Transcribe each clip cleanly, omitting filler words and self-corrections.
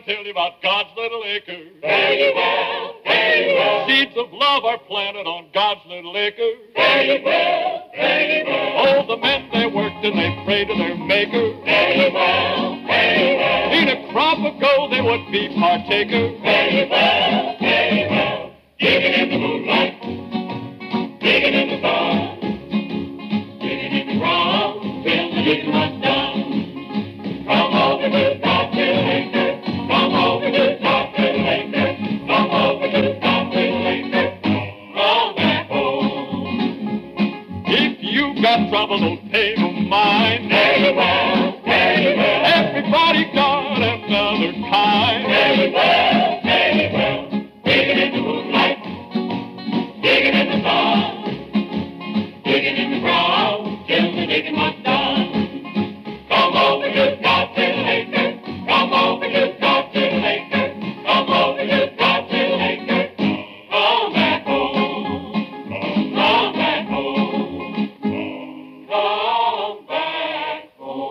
gonna tell you about God's little acre. Fare you well, fare you well. Seeds of love are planted on God's little acre. Fare you well, fare you well. Oh, the men they worked and they prayed to their maker. Fare you well, fare you well. In a crop of gold they would be partaker. Fare you well, fare you well. Digging in the moonlight, digging in the sun, digging in the ground till the digging runs down. Come over to God's little acre. Come over to God's little acre. Come over to God's little acre. Come back home. If you got trouble, don't pay no mind. Very well, very well. Everybody got another kind. Very well, very well. Digging in the moonlight, digging in the sun, digging in the ground till the digging was done. Come over to God's little acre. Come over to God's little acre. Come over to God's little acre. Come back home. Come back home. Come back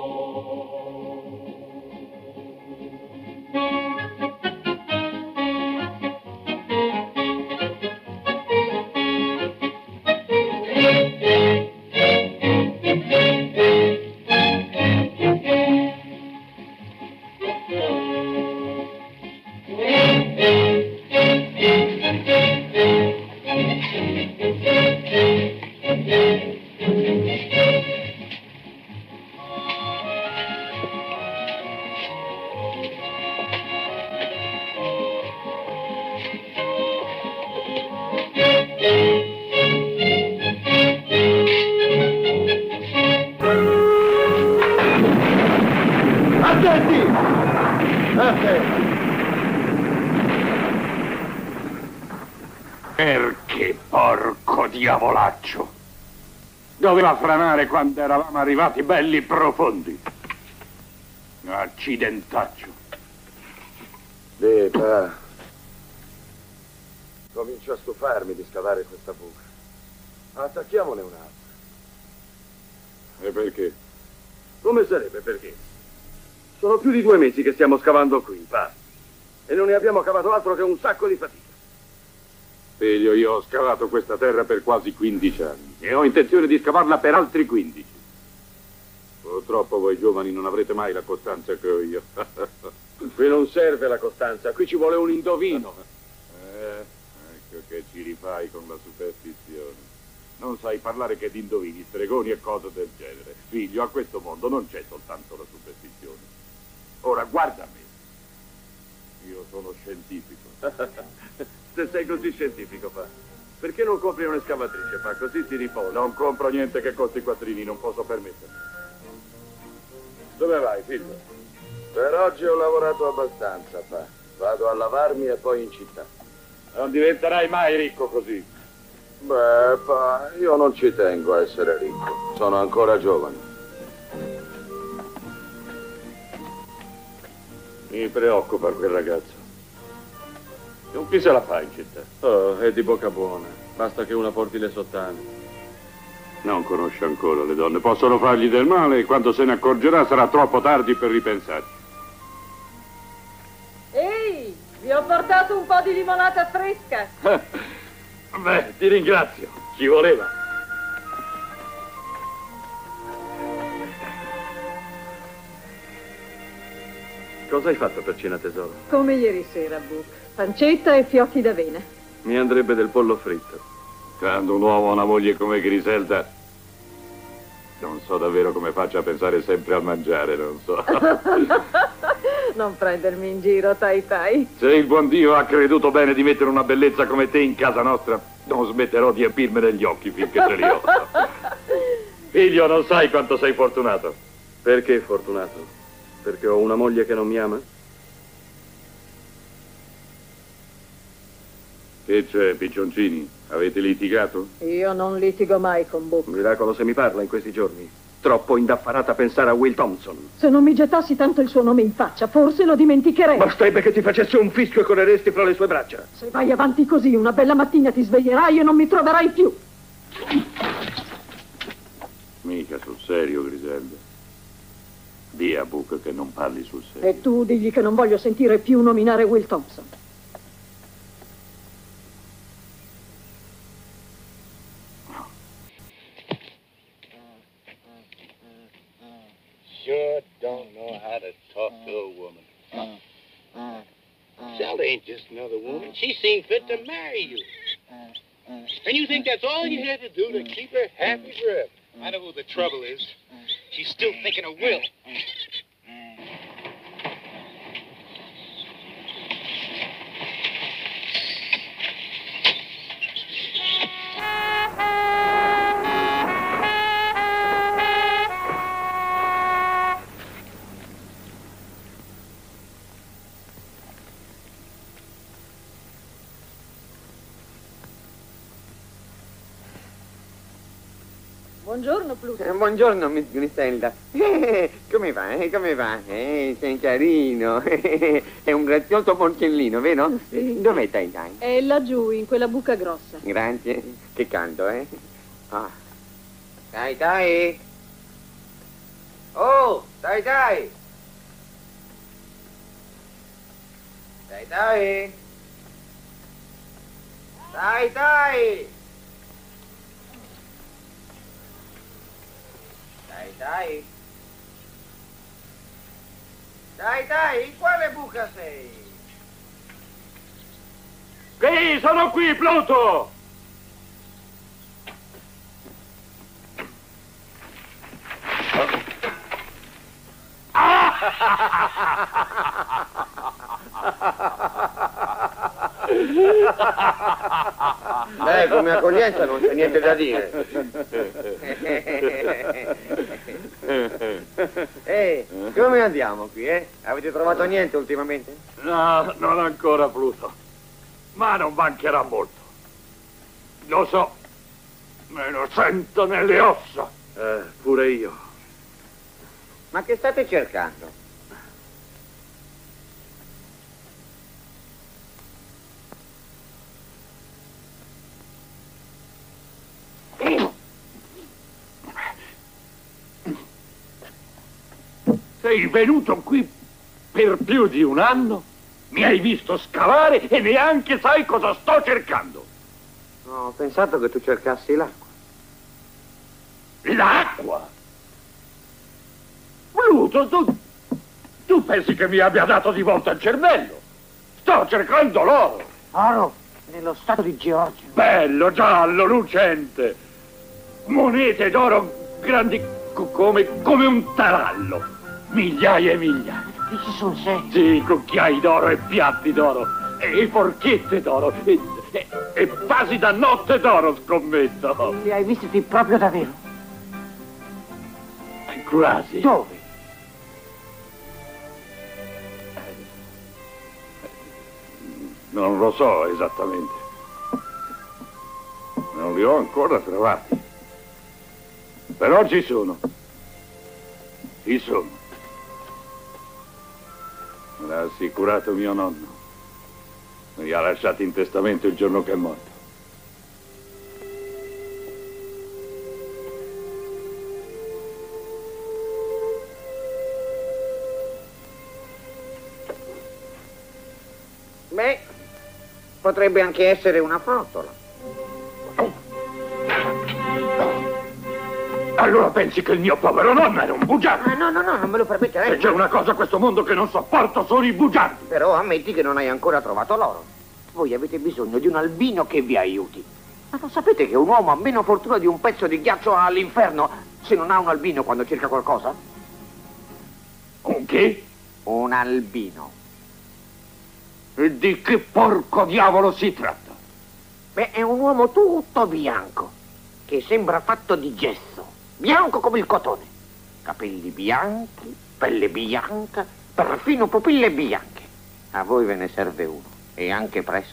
Perché, porco diavolaccio? Doveva franare quando eravamo arrivati belli profondi. Accidentaccio. Pa. Comincio a stufarmi di scavare questa buca. Attacchiamone un'altra. E perché? Come sarebbe perché? Sono più di 2 mesi che stiamo scavando qui, pa. E non ne abbiamo cavato altro che un sacco di fatica. Figlio, io ho scavato questa terra per quasi 15 anni e ho intenzione di scavarla per altri 15. Purtroppo voi giovani non avrete mai la costanza che ho io. Qui non serve la costanza, qui ci vuole un indovino. Ecco che ci rifai con la superstizione. Non sai parlare che di indovini, stregoni e cose del genere. Figlio, a questo mondo non c'è soltanto la superstizione. Ora, guarda me. Io sono scientifico. Se sei così scientifico, pa, perché non compri un'escavatrice, pa? Così ti riposi. Non compro niente che costi quattrini, non posso permettermi. Dove vai, figlio? Per oggi ho lavorato abbastanza, pa. Vado a lavarmi e poi in città. Non diventerai mai ricco così. Beh, pa, io non ci tengo a essere ricco. Sono ancora giovane. Mi preoccupa quel ragazzo. Con chi se la fa in città? Oh, è di bocca buona. Basta che una porti le sottane. Non conosce ancora le donne. Possono fargli del male e quando se ne accorgerà sarà troppo tardi per ripensarci. Ehi, vi ho portato un po' di limonata fresca. Beh, ti ringrazio. Ci voleva. Cosa hai fatto per cena, tesoro? Come ieri sera, Buck. Pancetta e fiocchi d'avena. Mi andrebbe del pollo fritto. Quando un uomo ha una moglie come Griselda, non so davvero come faccia a pensare sempre al mangiare, non so. Non prendermi in giro, Tai Tai. Se il buon Dio ha creduto bene di mettere una bellezza come te in casa nostra, non smetterò di empirmene gli occhi finché ce li ho. Figlio, non sai quanto sei fortunato. Perché fortunato? Perché ho una moglie che non mi ama? Che c'è, piccioncini? Avete litigato? Io non litigo mai con Buck. Miracolo se mi parla in questi giorni. Troppo indaffarata a pensare a Will Thompson. Se non mi gettassi tanto il suo nome in faccia, forse lo dimenticherei. Basterebbe che ti facessi un fischio e correresti fra le sue braccia. Se vai avanti così, una bella mattina ti sveglierai e non mi troverai più. Mica sul serio, Griselda. Via, Book, che non parli sul serio. E tu digli che non voglio sentire più nominare Will Thompson. Sure don't know how to talk to a woman. Zelda ain't just another woman. She seen fit to marry you. And you think that's all you had to do to keep her happy forever? I know who the trouble is. She's still thinking of Will. Buongiorno, Pluto. Buongiorno, Miss Griselda. Come va? Come va? Sei carino. È un grazioso porcellino, vero? Sì. Dov'è Tai Tai? È laggiù, in quella buca grossa. Grazie. Che caldo, eh? Ah. Tai Tai! Oh, Tai Tai! Tai Tai! Tai Tai! Tai Tai, in quale buca sei? Sì, sono qui, Pluto! Come accoglienza non c'è niente da dire. Come andiamo qui, eh? Avete trovato niente ultimamente? No, non ancora, Pluto. Ma non mancherà molto. Lo so. Me lo sento nelle ossa. Pure io. Ma che state cercando? Sei venuto qui per più di un anno? Mi hai visto scavare e neanche sai cosa sto cercando. No, ho pensato che tu cercassi l'acqua. L'acqua? Pluto, tu pensi che mi abbia dato di volta il cervello? Sto cercando l'oro. Oro, nello stato di Georgia. Bello, giallo, lucente. Monete d'oro grandi come un tarallo. Migliaia e migliaia. Dici sul serio? Sì, cucchiai d'oro e piatti d'oro. E forchette d'oro. E vasi da notte d'oro, scommetto. Li hai visti proprio davvero? Quasi. Dove? Non lo so esattamente. Non li ho ancora trovati. Però ci sono. Ci sono. Me l'ha assicurato mio nonno. Me li ha lasciati in testamento il giorno che è morto. Beh, potrebbe anche essere una frottola. Allora pensi che il mio povero nonno era un bugiardo? No, non me lo permetterei. Se c'è una cosa a questo mondo che non sopporto sono i bugiardi. Però ammetti che non hai ancora trovato l'oro. Voi avete bisogno di un albino che vi aiuti. Ma non sapete che un uomo ha meno fortuna di un pezzo di ghiaccio all'inferno se non ha un albino quando cerca qualcosa? Un che? Un albino. E di che porco diavolo si tratta? Beh, è un uomo tutto bianco, che sembra fatto di gesso, bianco come il cotone. Capelli bianchi, pelle bianca, perfino pupille bianche. A voi ve ne serve uno, e anche presto.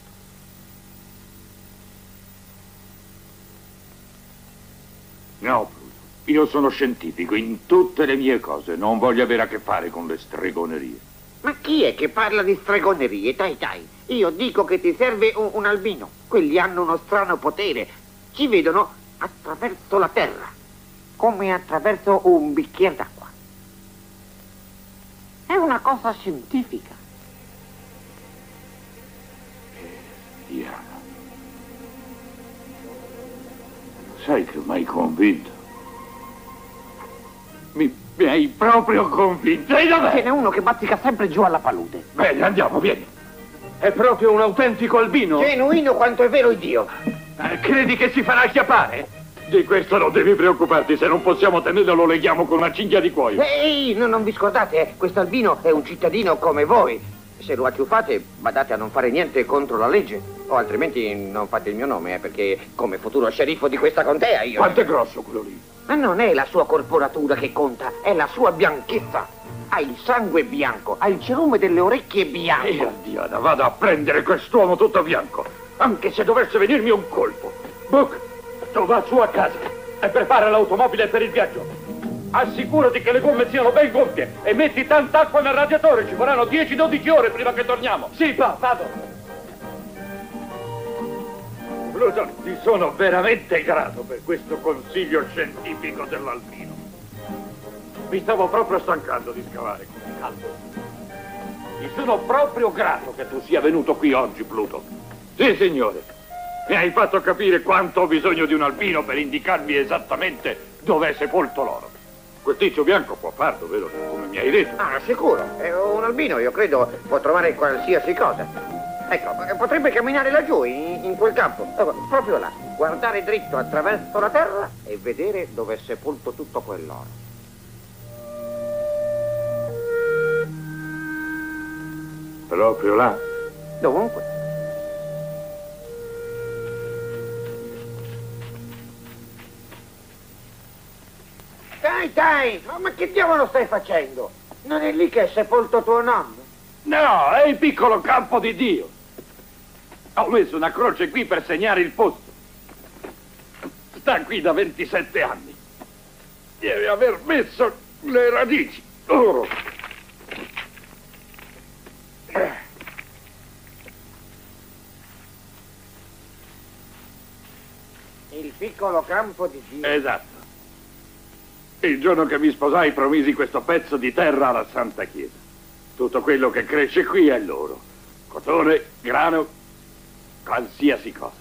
No, Pluto. Io sono scientifico in tutte le mie cose, non voglio avere a che fare con le stregonerie. Ma chi è che parla di stregonerie, Tai Tai? Io dico che ti serve un albino. Quelli hanno uno strano potere. Ci vedono attraverso la terra, come attraverso un bicchiere d'acqua. una cosa scientifica. Diana. Sai che mi hai convinto? Mi hai proprio convinto. E dov'è? Ce n'è uno che bazzica sempre giù alla palude. Bene, andiamo, vieni. È proprio un autentico albino. Genuino quanto è vero Dio. Credi che si farà acchiappare? Di questo non devi preoccuparti, se non possiamo tenerlo lo leghiamo con una cinghia di cuoio. Ehi, non vi scordate, questo albino è un cittadino come voi. Se lo acciuffate, badate a non fare niente contro la legge. O altrimenti non fate il mio nome, perché come futuro sceriffo di questa contea io... Quanto è grosso quello lì? Ma non è la sua corporatura che conta, è la sua bianchezza. Ha il sangue bianco, ha il cerume delle orecchie bianche. Diana, vado a prendere quest'uomo tutto bianco, anche se dovesse venirmi un colpo. Book, tu va su a casa e prepara l'automobile per il viaggio. Assicurati che le gomme siano ben gonfie e metti tanta acqua nel radiatore, ci vorranno 10-12 ore prima che torniamo. Sì, vado. Pluton, ti sono veramente grato per questo consiglio scientifico dell'albino. Mi stavo proprio stancando di scavare come caldo. Ti sono proprio grato che tu sia venuto qui oggi, Pluton. Sì, signore. Mi hai fatto capire quanto ho bisogno di un albino per indicarmi esattamente dove è sepolto l'oro. Quel tizio bianco può farlo, vero? Come mi hai detto. Ah, sicuro. È un albino, io credo, può trovare qualsiasi cosa. Ecco, potrebbe camminare laggiù, in quel campo. Proprio là. Guardare dritto attraverso la terra e vedere dove è sepolto tutto quell'oro. Proprio là? Dovunque. Dai, ma che diavolo stai facendo? Non è lì che è sepolto tuo nonno? No, è il piccolo campo di Dio. Ho messo una croce qui per segnare il posto. Sta qui da 27 anni. Deve aver messo le radici. Oh. Il piccolo campo di Dio. Esatto. Il giorno che mi sposai promisi questo pezzo di terra alla Santa Chiesa. Tutto quello che cresce qui è loro. Cotone, grano, qualsiasi cosa.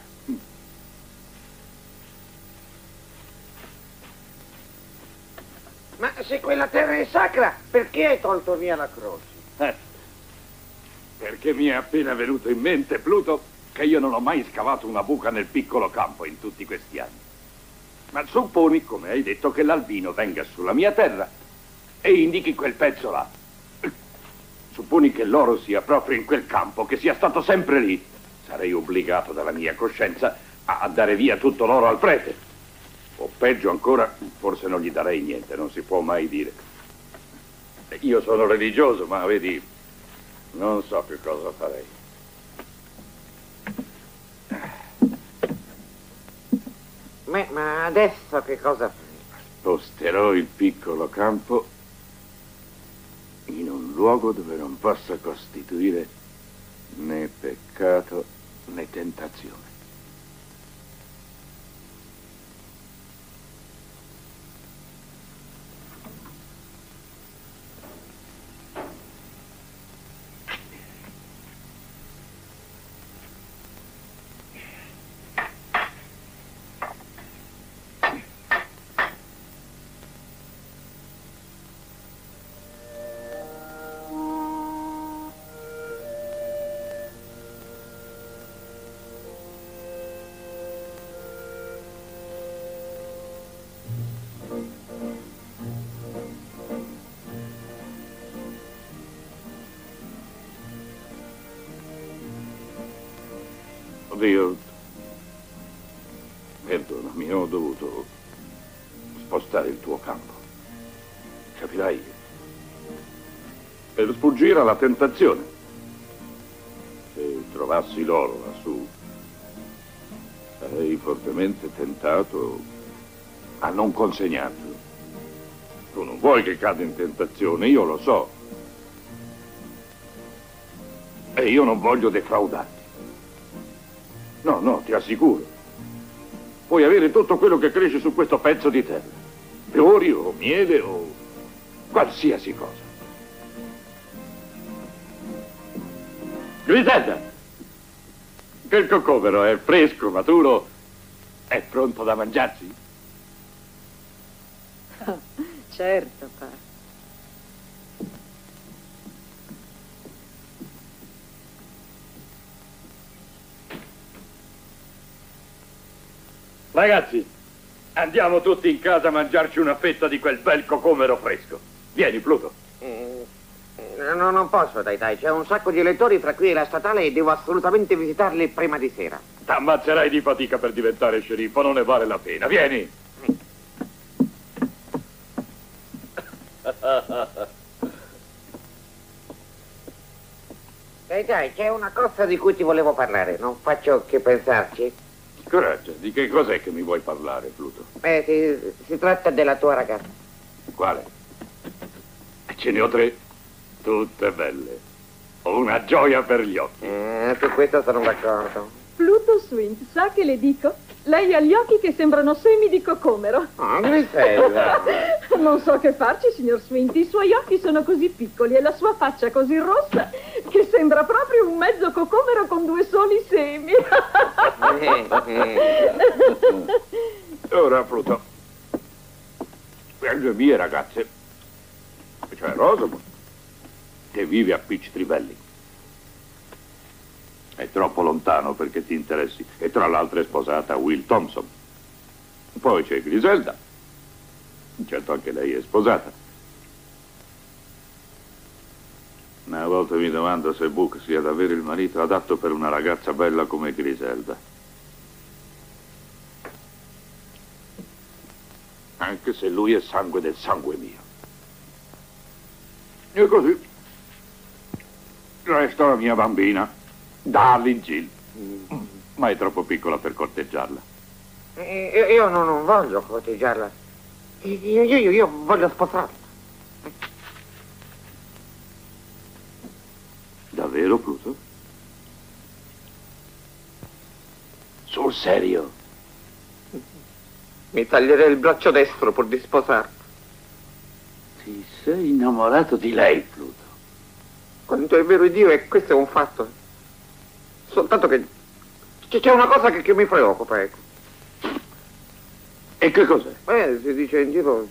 Ma se quella terra è sacra, perché hai tolto via la croce? Perché mi è appena venuto in mente, Pluto, che io non ho mai scavato una buca nel piccolo campo in tutti questi anni. Ma supponi, come hai detto, che l'albino venga sulla mia terra e indichi quel pezzo là. Supponi che l'oro sia proprio in quel campo, che sia stato sempre lì. Sarei obbligato dalla mia coscienza a dare via tutto l'oro al prete. O peggio ancora, forse non gli darei niente, non si può mai dire. Io sono religioso, ma vedi, non so più cosa farei. Ma adesso che cosa fai? Sposterò il piccolo campo in un luogo dove non possa costituire né peccato né tentazione. Oddio, perdonami, ho dovuto spostare il tuo campo. Capirai? Per sfuggire alla tentazione. Se trovassi l'oro lassù, sarei fortemente tentato a non consegnarlo. Tu non vuoi che cada in tentazione, io lo so. E io non voglio defraudarti. No, no, ti assicuro. Puoi avere tutto quello che cresce su questo pezzo di terra. Fiori o miele o qualsiasi cosa. Griselda! Che il cocomero è fresco, maturo, è pronto da mangiarsi? Certo, pa. Ragazzi, andiamo tutti in casa a mangiarci una fetta di quel bel cocomero fresco. Vieni, Pluto. No, non posso, dai. C'è un sacco di elettori fra qui e la statale e devo assolutamente visitarli prima di sera. T'ammazzerai di fatica per diventare sceriffo, non ne vale la pena. Vieni. Dai, c'è una cosa di cui ti volevo parlare, non faccio che pensarci. Coraggio, di che cos'è che mi vuoi parlare, Pluto? Si tratta della tua ragazza. Quale? Ce ne ho 3, tutte belle. Ho una gioia per gli occhi. Su questo sono d'accordo. Pluto Swint, sa che le dico? Lei ha gli occhi che sembrano semi di cocomero. Oh, Griselda. Non so che farci, signor Swint. I suoi occhi sono così piccoli e la sua faccia così rossa che sembra proprio un mezzo cocomero con 2 soli semi. Ora, Pluto, le mie ragazze, cioè Rosamond, che vive a Peach Trivelli. È troppo lontano perché ti interessi. E tra l'altro è sposata a Will Thompson. Poi c'è Griselda. Certo, anche lei è sposata. Ma a volte mi domando se Book sia davvero il marito adatto per una ragazza bella come Griselda. Anche se lui è sangue del sangue mio. E così resta la mia bambina, Darling Jill. Ma è troppo piccola per corteggiarla. Io non voglio corteggiarla. Io voglio sposarla. Davvero, Pluto? Sul serio? Mi taglierei il braccio destro pur di sposarla. Ti sei innamorato di lei, Pluto? Quanto è vero Dio, e questo è un fatto. Soltanto che c'è una cosa che mi preoccupa, ecco. E che cos'è? Si dice in giro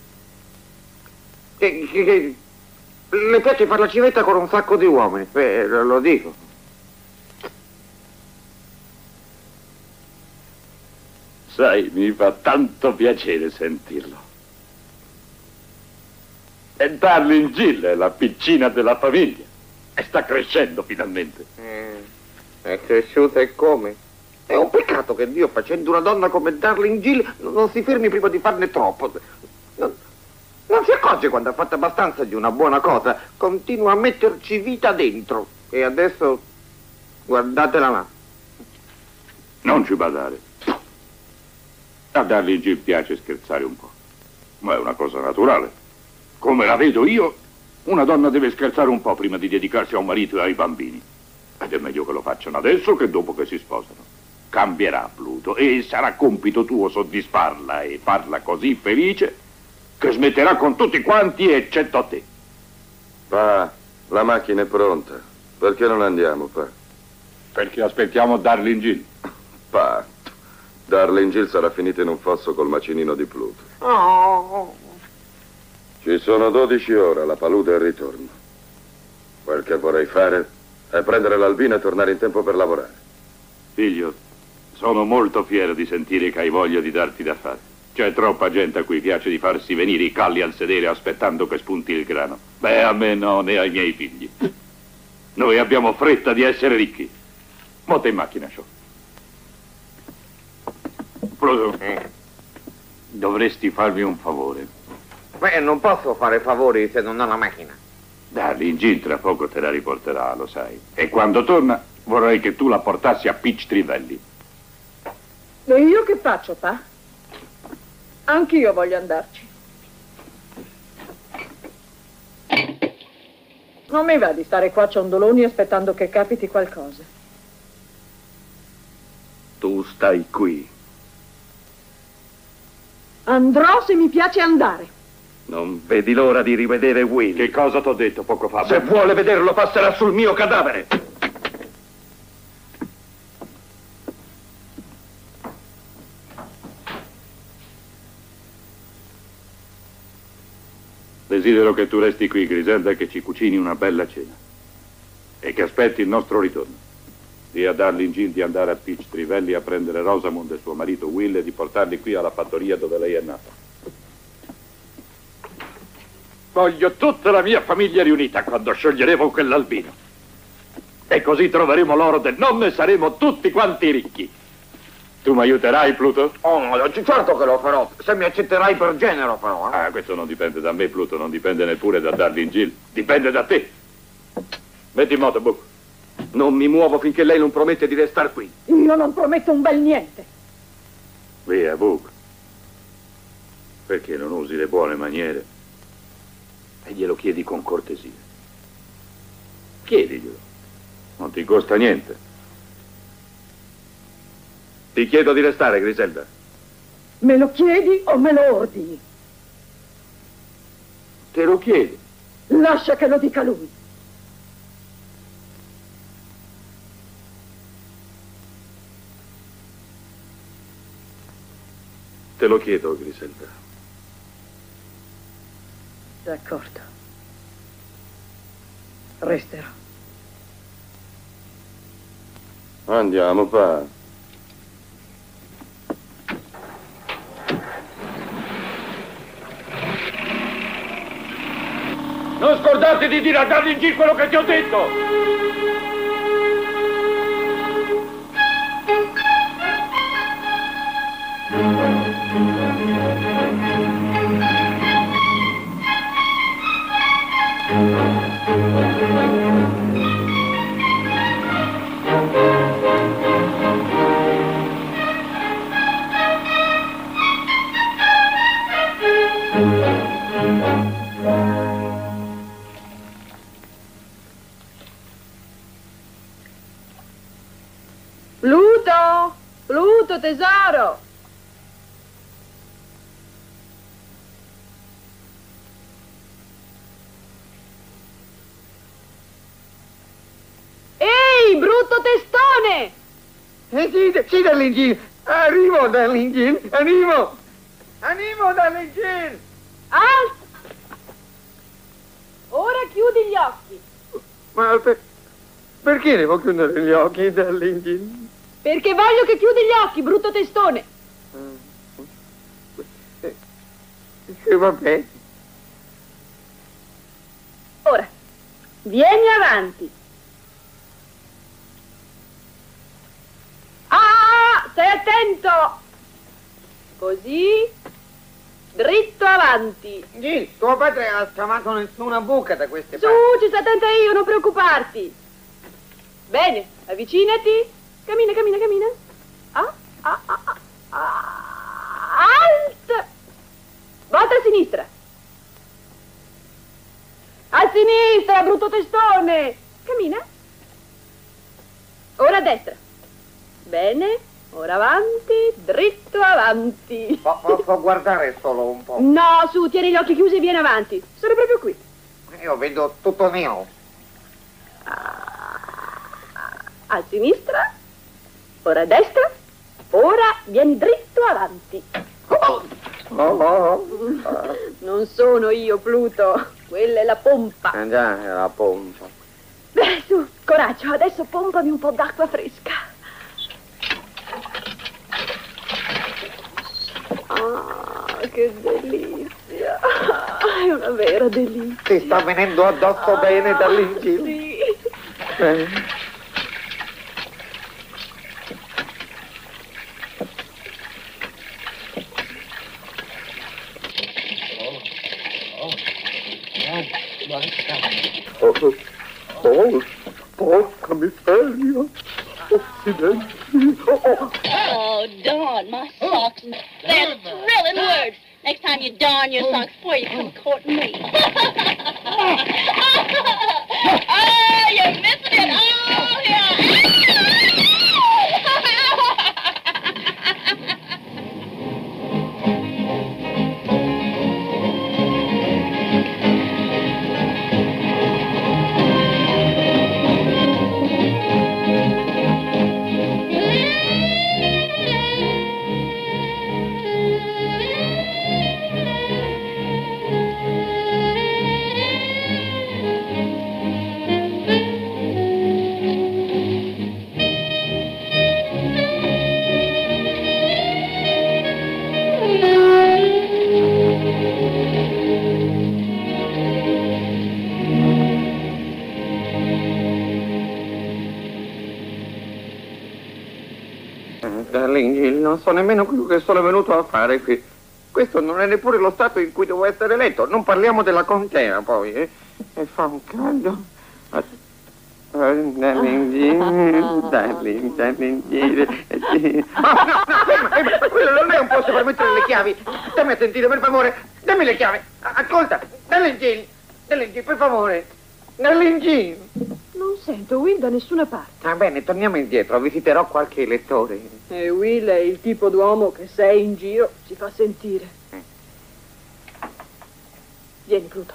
che le piace fare la civetta con un sacco di uomini. Lo dico. Sai, mi fa tanto piacere sentirlo. E Darling Jill è la piccina della famiglia. E sta crescendo finalmente. È cresciuta e come? È un peccato che Dio, facendo una donna come Darling Jill, non si fermi prima di farne troppo. Non si accorge quando ha fatto abbastanza di una buona cosa. Continua a metterci vita dentro. E adesso guardatela là. Non ci badare. A Darling Jill piace scherzare un po'. Ma è una cosa naturale. Come la vedo io, una donna deve scherzare un po' prima di dedicarsi a un marito e ai bambini. Ed è meglio che lo facciano adesso che dopo che si sposano. Cambierà, Pluto, e sarà compito tuo soddisfarla e farla così felice che smetterà con tutti quanti eccetto a te. Pa, la macchina è pronta. Perché non andiamo, pa? Perché aspettiamo Darling Jill. Pa, Darling Jill sarà finita in un fosso col macinino di Pluto. Oh. Ci sono 12 ore alla palude e il ritorno. Quel che vorrei fare è prendere l'Albina e tornare in tempo per lavorare. Figlio, sono molto fiero di sentire che hai voglia di darti da fare. C'è troppa gente a cui piace di farsi venire i calli al sedere aspettando che spunti il grano. Beh, a me no, né ai miei figli. Noi abbiamo fretta di essere ricchi. Monta in macchina, Shaw. Pluto, dovresti farmi un favore. Non posso fare favori se non ho la macchina. Darling Jill tra poco te la riporterà, lo sai. E quando torna vorrei che tu la portassi a Peach Trivelli. E io che faccio, pa? Anch'io voglio andarci. Non mi va di stare qua ciondoloni aspettando che capiti qualcosa. Tu stai qui. Andrò se mi piace andare. Non vedi l'ora di rivedere Will. Che cosa t'ho detto poco fa? Se vuole vederlo passerà sul mio cadavere. Desidero che tu resti qui, Griselda, e che ci cucini una bella cena. E che aspetti il nostro ritorno. Dì a Darling Jean di andare a Peachtree Valley a prendere Rosamond e suo marito Will e di portarli qui alla fattoria dove lei è nata. Voglio tutta la mia famiglia riunita quando scioglieremo quell'albino. E così troveremo l'oro del nonno e saremo tutti quanti ricchi. Tu mi aiuterai, Pluto? Oh, no, certo che lo farò. Se mi accetterai per genero, però. Ah, questo non dipende da me, Pluto, non dipende neppure da Darling Jill. Dipende da te. Metti in moto, Book. Non mi muovo finché lei non promette di restare qui. Io non prometto un bel niente. Via, Book. Perché non usi le buone maniere? E glielo chiedi con cortesia. Chiediglielo. Non ti costa niente. Ti chiedo di restare, Griselda. Me lo chiedi o me lo ordini? Te lo chiedi. Lascia che lo dica lui. Te lo chiedo, Griselda. D'accordo. Resterò. Andiamo, pa. Non scordarti di dire a Darling Jill quello che ti ho detto! Pluto! Pluto, tesoro! Ehi, brutto testone! Sì, Darling Jean. Arrivo, Darling Jean. Arrivo, Darling Jean. Alza! Ora chiudi gli occhi, Ma perché devo chiudere gli occhi, Darling Jean? perché voglio che chiudi gli occhi, brutto testone. Vabbè. Ora, vieni avanti. Ah, stai attento! Così, dritto avanti. Jean, tuo padre ha scavato nessuna buca da queste Su, parti. ci sto attenta io, non preoccuparti. Bene, avvicinati. Cammina. Alt! Volta a sinistra. A sinistra, brutto testone. Cammina. Ora a destra. Bene, ora avanti, dritto avanti. Posso guardare solo un po'? No, su, tieni gli occhi chiusi e vieni avanti. Sono proprio qui. Io vedo tutto nero. A sinistra, ora a destra, ora vieni dritto avanti. Non sono io, Pluto, quella è la pompa. Già, è la pompa. Beh, su, coraggio, adesso pompami un po' d'acqua fresca. Ah, che delizia. È una vera delizia. Ti sta venendo addosso bene, Darling Jean? Sì. Porca miseria. Accidenti. Oh, darn, my socks. They're thrilling words. Next time you darn your socks before you come courting me. Oh, you're missing it. Oh, yeah. Darling, non so nemmeno quello che sono venuto a fare qui. Questo non è neppure lo stato in cui devo essere eletto. Non parliamo della contea, poi, E fa un caldo. Darling, ma quello non è un posto per mettere le chiavi. Dammi a sentire, per favore. Dammi le chiavi. Ascolta, Darling, per favore. Darling. Non sento Will da nessuna parte. Va bene, torniamo indietro, visiterò qualche elettore. E Will è il tipo d'uomo che se è in giro si fa sentire. Vieni, Pluto.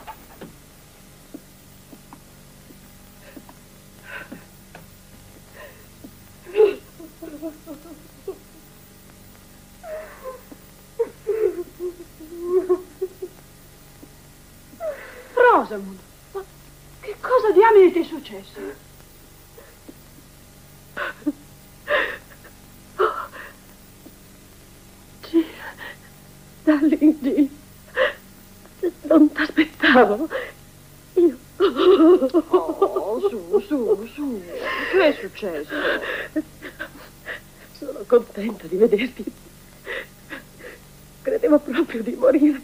Rosamund, ma che cosa diamine ti è successo? Darling G, non t'aspettavo. Io... Oh, su, che è successo? Sono contenta di vederti. Credevo proprio di morire.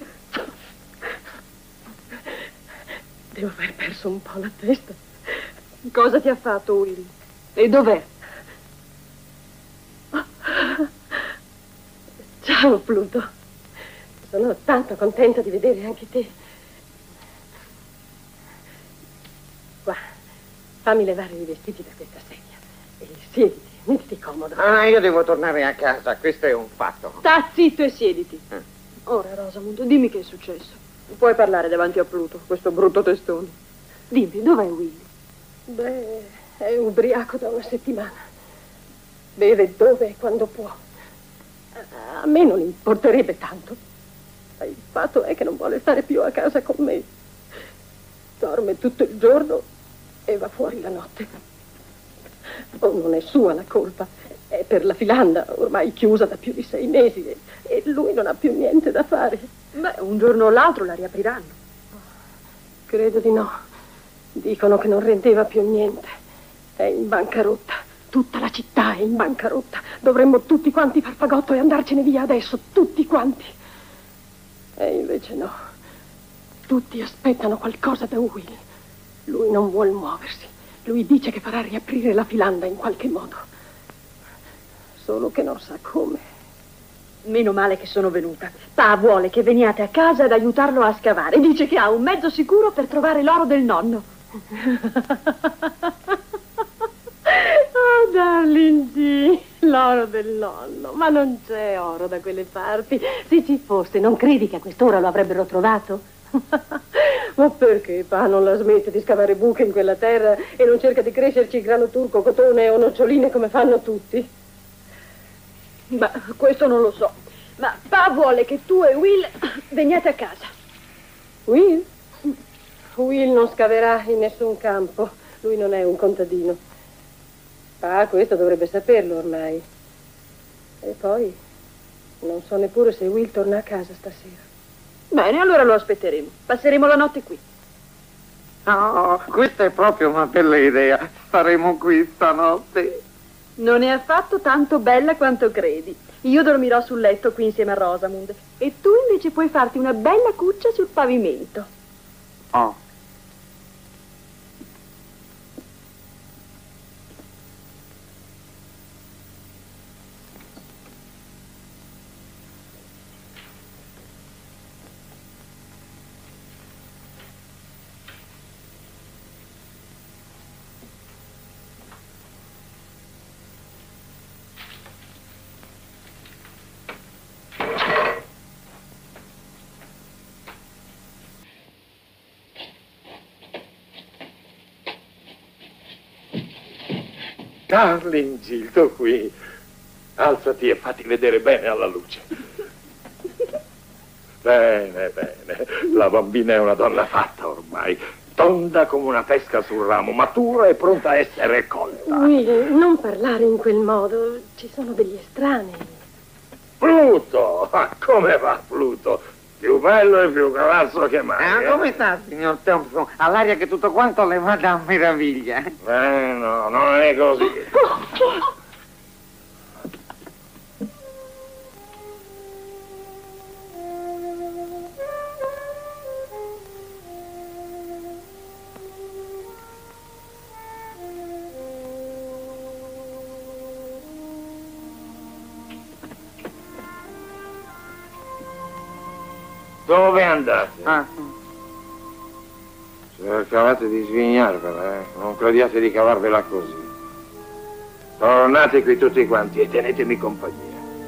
Devo aver perso un po' la testa. Cosa ti ha fatto, Will? E dov'è? Ciao, Pluto. Sono tanto contenta di vedere anche te. Qua, fammi levare i vestiti da questa sedia. E siediti, mettiti comodo. Io devo tornare a casa, questo è un fatto. Sta zitto e siediti. Ora, Rosamund, dimmi che è successo. Puoi parlare davanti a Pluto, questo brutto testone. Dimmi, dov'è Will? Beh, è ubriaco da una settimana. Beve dove e quando può. A me non importerebbe tanto. Il fatto è che non vuole stare più a casa con me. Dorme tutto il giorno e va fuori la notte. Oh, non è sua la colpa. È per la Filanda, ormai chiusa da più di 6 mesi. E lui non ha più niente da fare. Beh, un giorno o l'altro la riapriranno. Credo di no. Dicono che non rendeva più niente. È in bancarotta. Tutta la città è in bancarotta. Dovremmo tutti quanti far fagotto e andarcene via adesso. Tutti quanti. E invece no. Tutti aspettano qualcosa da Will. Lui non vuol muoversi. Lui dice che farà riaprire la Filanda in qualche modo. Solo che non sa come. Meno male che sono venuta. Pa vuole che veniate a casa ad aiutarlo a scavare. Dice che ha un mezzo sicuro per trovare l'oro del nonno. Oh, darling G, l'oro del nonno. Ma non c'è oro da quelle parti. Se ci fosse, non credi che a quest'ora lo avrebbero trovato? Ma perché Pa non la smette di scavare buche in quella terra e non cerca di crescerci grano turco, cotone o noccioline come fanno tutti? Beh, questo non lo so. Ma Pa vuole che tu e Will veniate a casa. Will? Will non scaverà in nessun campo. Lui non è un contadino. Pa questo dovrebbe saperlo ormai. E poi non so neppure se Will torna a casa stasera. Bene, allora lo aspetteremo. Passeremo la notte qui. Oh, questa è proprio una bella idea. Staremo qui stanotte. Non è affatto tanto bella quanto credi. Io dormirò sul letto qui insieme a Rosamund. E tu invece puoi farti una bella cuccia sul pavimento. Oh. Darling Gildo qui. Alzati e fatti vedere bene alla luce. Bene, bene. La bambina è una donna fatta ormai. Tonda come una pesca sul ramo, matura e pronta a essere colta. Will, non parlare in quel modo. Ci sono degli estranei. Pluto! Ah, come va Pluto? Più bello e più grasso che mai. Come sta, signor Thompson? All'aria che tutto quanto le vada a meraviglia. No, non è così. Dove andate? Cercavate di svignarvela, eh? Non crediate di cavarvela così. Tornate qui tutti quanti e tenetemi compagnia.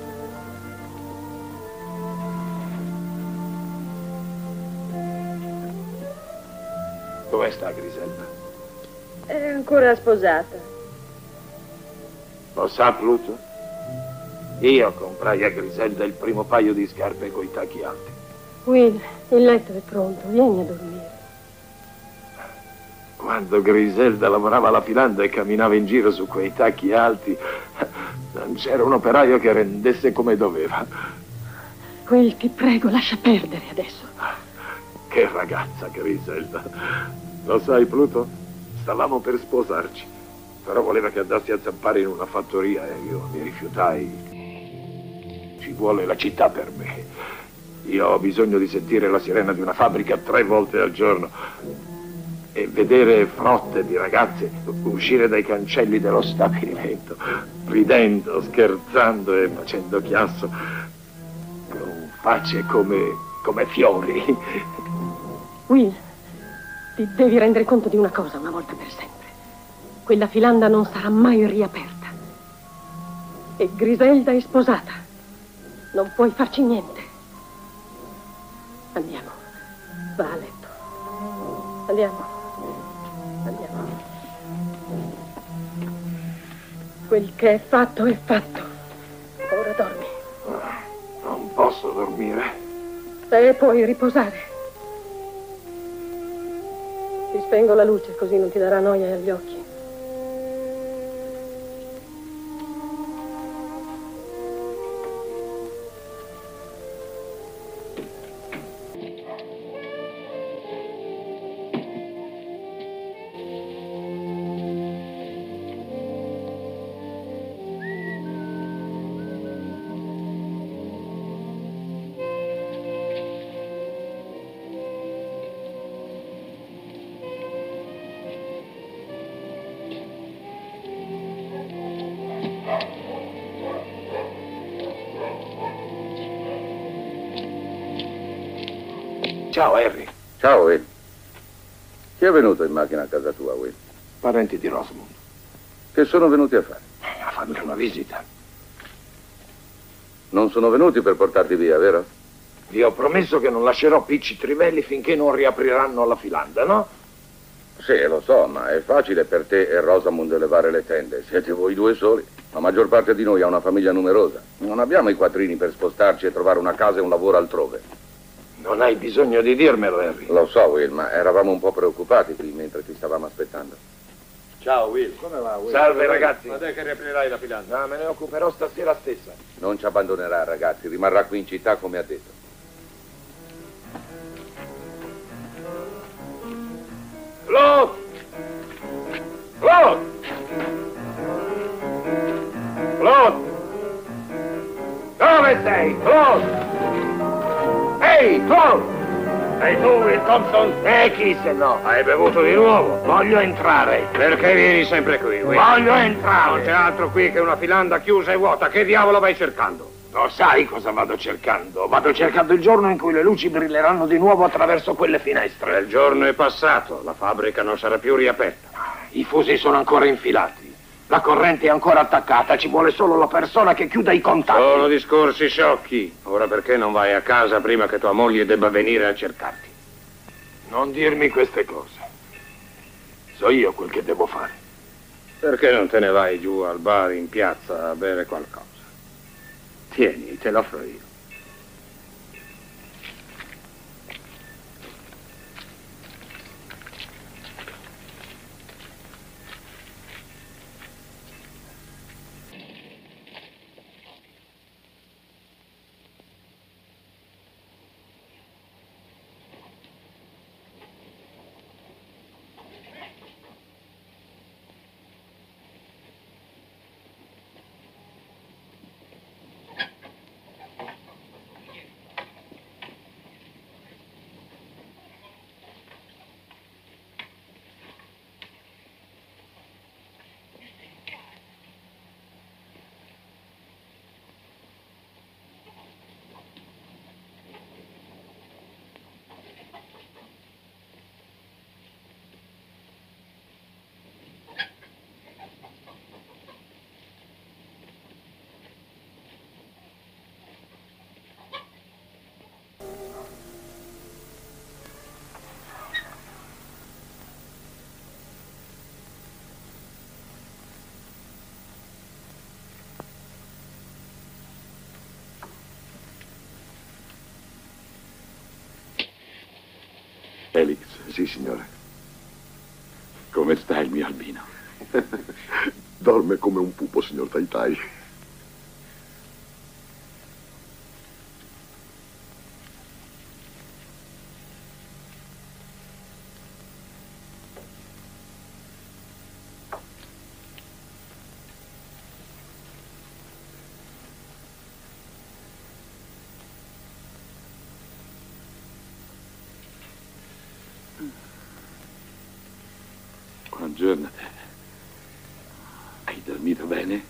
Dove sta Griselda? È ancora sposata. Lo sa Pluto? Io comprai a Griselda il primo paio di scarpe coi tacchi alti. Will, il letto è pronto, vieni a dormire. Quando Griselda lavorava alla filanda e camminava in giro su quei tacchi alti, non c'era un operaio che rendesse come doveva. Will, ti prego, lascia perdere adesso. Che ragazza, Griselda. Lo sai, Pluto? Stavamo per sposarci, però voleva che andassi a zappare in una fattoria e io mi rifiutai. Ci vuole la città per me. Io ho bisogno di sentire la sirena di una fabbrica 3 volte al giorno e vedere frotte di ragazze uscire dai cancelli dello stabilimento, ridendo, scherzando e facendo chiasso, con facce come fiori. Will, ti devi rendere conto di una cosa una volta per sempre. Quella filanda non sarà mai riaperta. E Griselda è sposata. Non puoi farci niente. Andiamo. Va a letto. Andiamo. Andiamo. Quel che è fatto è fatto. Ora dormi. Non posso dormire. E puoi riposare. Ti spengo la luce così non ti darà noia agli occhi. Ciao, Harry. Ciao, Will. Chi è venuto in macchina a casa tua, Will? Parenti di Rosamund. Che sono venuti a fare? A farmi una visita. Non sono venuti per portarti via, vero? Vi ho promesso che non lascerò Picci Trivelli finché non riapriranno la filanda, no? Sì, lo so, ma è facile per te e Rosamund levare le tende. Siete voi due soli. La maggior parte di noi ha una famiglia numerosa. Non abbiamo i quattrini per spostarci e trovare una casa e un lavoro altrove. Non hai bisogno di dirmelo, Harry. Lo so, Will, ma eravamo un po' preoccupati qui mentre ti stavamo aspettando. Ciao, Will. Come va, Will? Salve, ragazzi. Quando è che riaprirai la filanda? No, me ne occuperò stasera stessa. Non ci abbandonerà, ragazzi. Rimarrà qui in città come ha detto. Claude! Claude! Claude! Dove sei, Claude? Ehi, Claude! Sei tu, Will Thompson? E chi se no? Hai bevuto di nuovo? Voglio entrare. Perché vieni sempre qui, Will? Voglio entrare. Non c'è altro qui che una filanda chiusa e vuota. Che diavolo vai cercando? Lo sai cosa vado cercando? Vado cercando il giorno in cui le luci brilleranno di nuovo attraverso quelle finestre. Il giorno è passato. La fabbrica non sarà più riaperta. I fusi sono ancora infilati. La corrente è ancora attaccata, ci vuole solo la persona che chiuda i contatti. Sono discorsi sciocchi. Ora perché non vai a casa prima che tua moglie debba venire a cercarti? Non dirmi queste cose. So io quel che devo fare. Perché non te ne vai giù al bar in piazza a bere qualcosa? Tieni, te l'offro io. Sì, signore. Come sta il mio albino? Dorme come un pupo, signor Tai. Buongiorno. Hai dormito bene?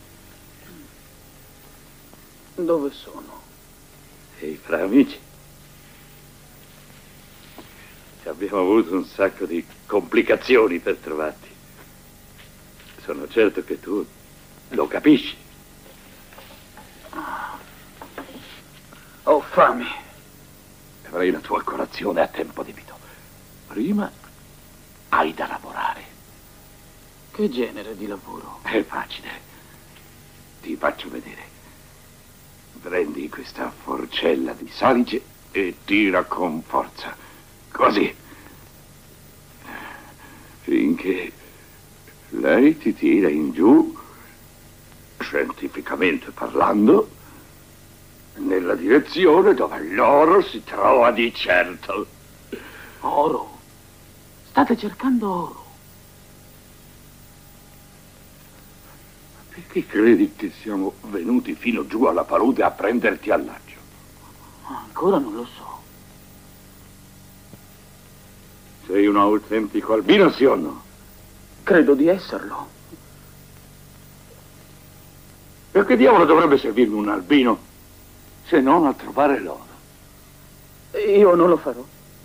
Dove sono? Sei fra amici. Abbiamo avuto un sacco di complicazioni per trovarti. Sono certo che tu lo capisci. Ho fame. Avrai la tua colazione a tempo debito. Prima hai da lavorare. Che genere di lavoro? È facile. Ti faccio vedere. Prendi questa forcella di salice e tira con forza. Così. Finché lei ti tira in giù, scientificamente parlando, nella direzione dove l'oro si trova di certo. Oro? State cercando oro? Perché credi che siamo venuti fino giù alla palude a prenderti all'aggio? Ancora non lo so. Sei un autentico albino, sì o no? Credo di esserlo. E che diavolo dovrebbe servirmi un albino se non a trovare l'oro? Io non lo farò.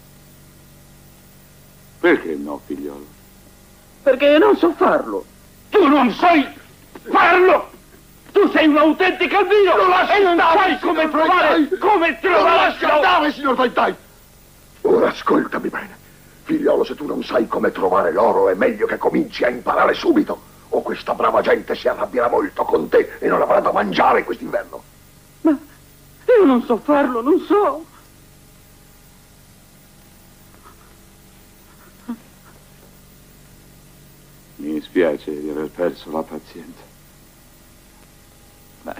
Perché no, figliolo? Perché non so farlo. Tu non sai farlo! Tu sei un autentico albino! Lo lasci e non andare, sai come trovare! Come Lo trovare! lasci andare, signor Tai. Ora ascoltami bene. Figliolo, se tu non sai come trovare l'oro, è meglio che cominci a imparare subito, o questa brava gente si arrabbierà molto con te e non avrà da mangiare quest'inverno. Ma io non so farlo, non so. Mi spiace di aver perso la pazienza. Ma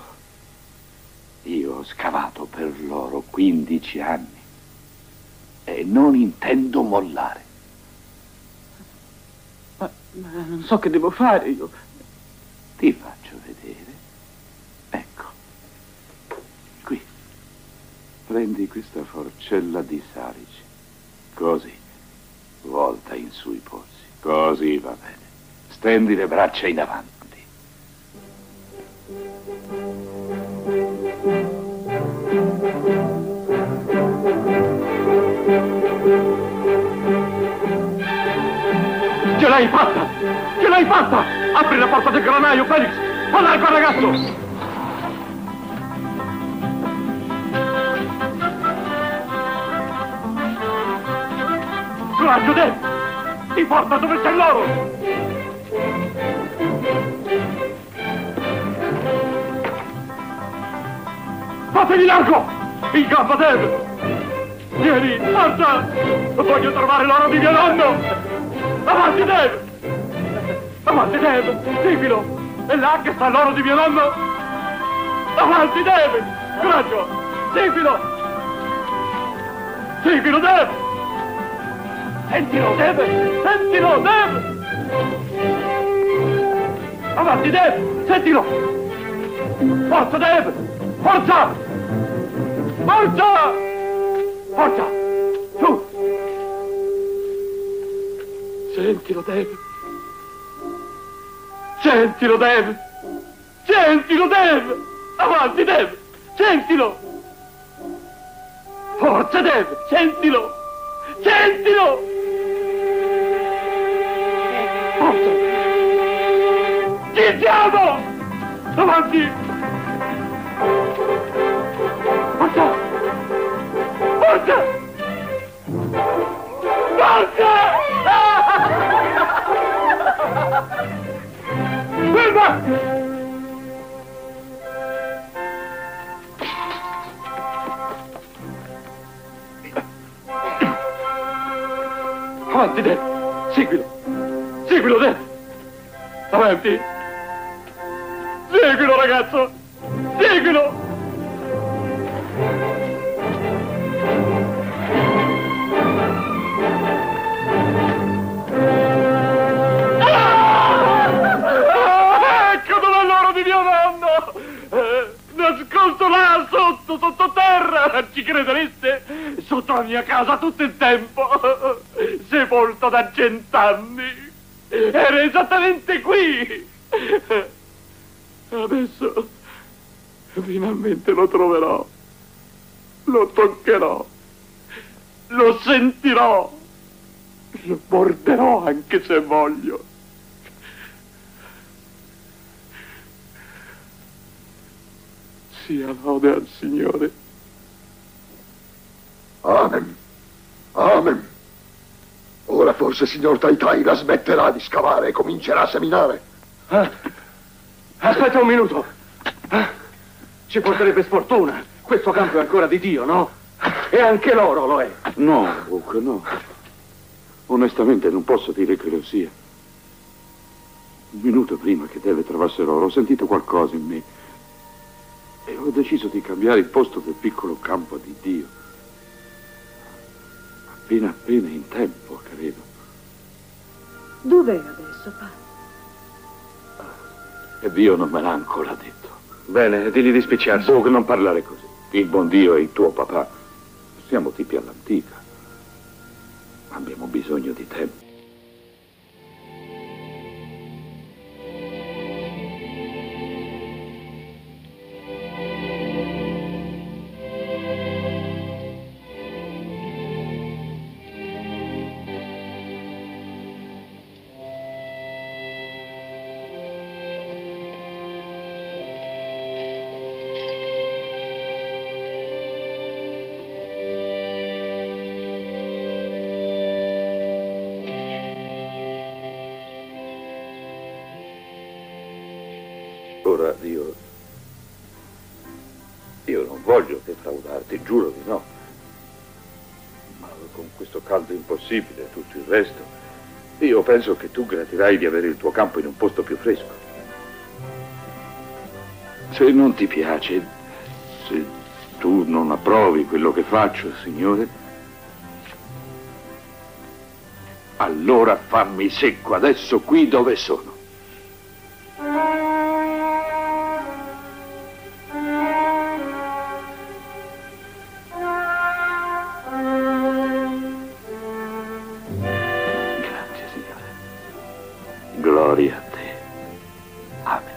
io ho scavato per l'oro 15 anni e non intendo mollare. Ma non so che devo fare io. Ti faccio vedere. Ecco. Qui. Prendi questa forcella di salice. Così. Volta in su i polsi. Così va bene. Stendi le braccia in avanti. Ce l'hai fatta! Ce l'hai fatta! Apri la porta del granaio, Felix! Allarga il ragazzo! Coraggio, Dave! Ti porta dove c'è l'oro! Fategli largo! In gamba, Dave! Vieni, forza! Voglio trovare l'oro di mio nonno! Avanti, Dave! Avanti, Dave! Seguilo! È là che sta l'oro di mio nonno! Avanti, Dave! Coraggio! Seguilo! Seguilo, Dave! Sentilo, Dave! Sentilo, Dave! Avanti, Dave! Sentilo! Forza, Dave! Forza! Forza! Forza! Su! Sentilo, Dave! Sentilo, Dave! Sentilo, Dave! Avanti, Dave! Sentilo! Forza, Dave! Sentilo! Sentilo! Forza! Ci siamo! Avanti! Forza! Forza! Forza! Ferma! Seguilo! Seguilo, Dad! Avanti! Seguilo, ragazzo! Seguilo! Ecco dove l'oro di mio nonno! Nascosto là, sottoterra! Ci credereste? Sotto la mia casa tutto il tempo! Sepolto da 100 anni! Era esattamente qui! Adesso finalmente lo troverò, lo toccherò, lo sentirò, lo morderò anche se voglio. Sia lode al Signore. Amen. Amen. Ora forse, signor Tai la smetterà di scavare e comincerà a seminare. Aspetta un minuto. Ci porterebbe sfortuna. Questo campo è ancora di Dio, no? E anche l'oro lo è. No, Buck, no. Onestamente non posso dire che lo sia. Un minuto prima che Deve trovasse l'oro ho sentito qualcosa in me e ho deciso di cambiare il posto del piccolo campo di Dio. Appena in tempo, credo. Dov'è adesso, pa? E Dio non me l'ha ancora detto. Bene, digli di spicciarsi. Buck, non parlare così. Il buon Dio è il tuo papà. Siamo tipi all'antica. Abbiamo bisogno di tempo. Ora, io non voglio defraudarti, giuro di no. Ma con questo caldo impossibile e tutto il resto, io penso che tu gratirai di avere il tuo campo in un posto più fresco. Se non ti piace, se tu non approvi quello che faccio, Signore, allora fammi secco adesso qui dove sono. Gloria a te. Amen.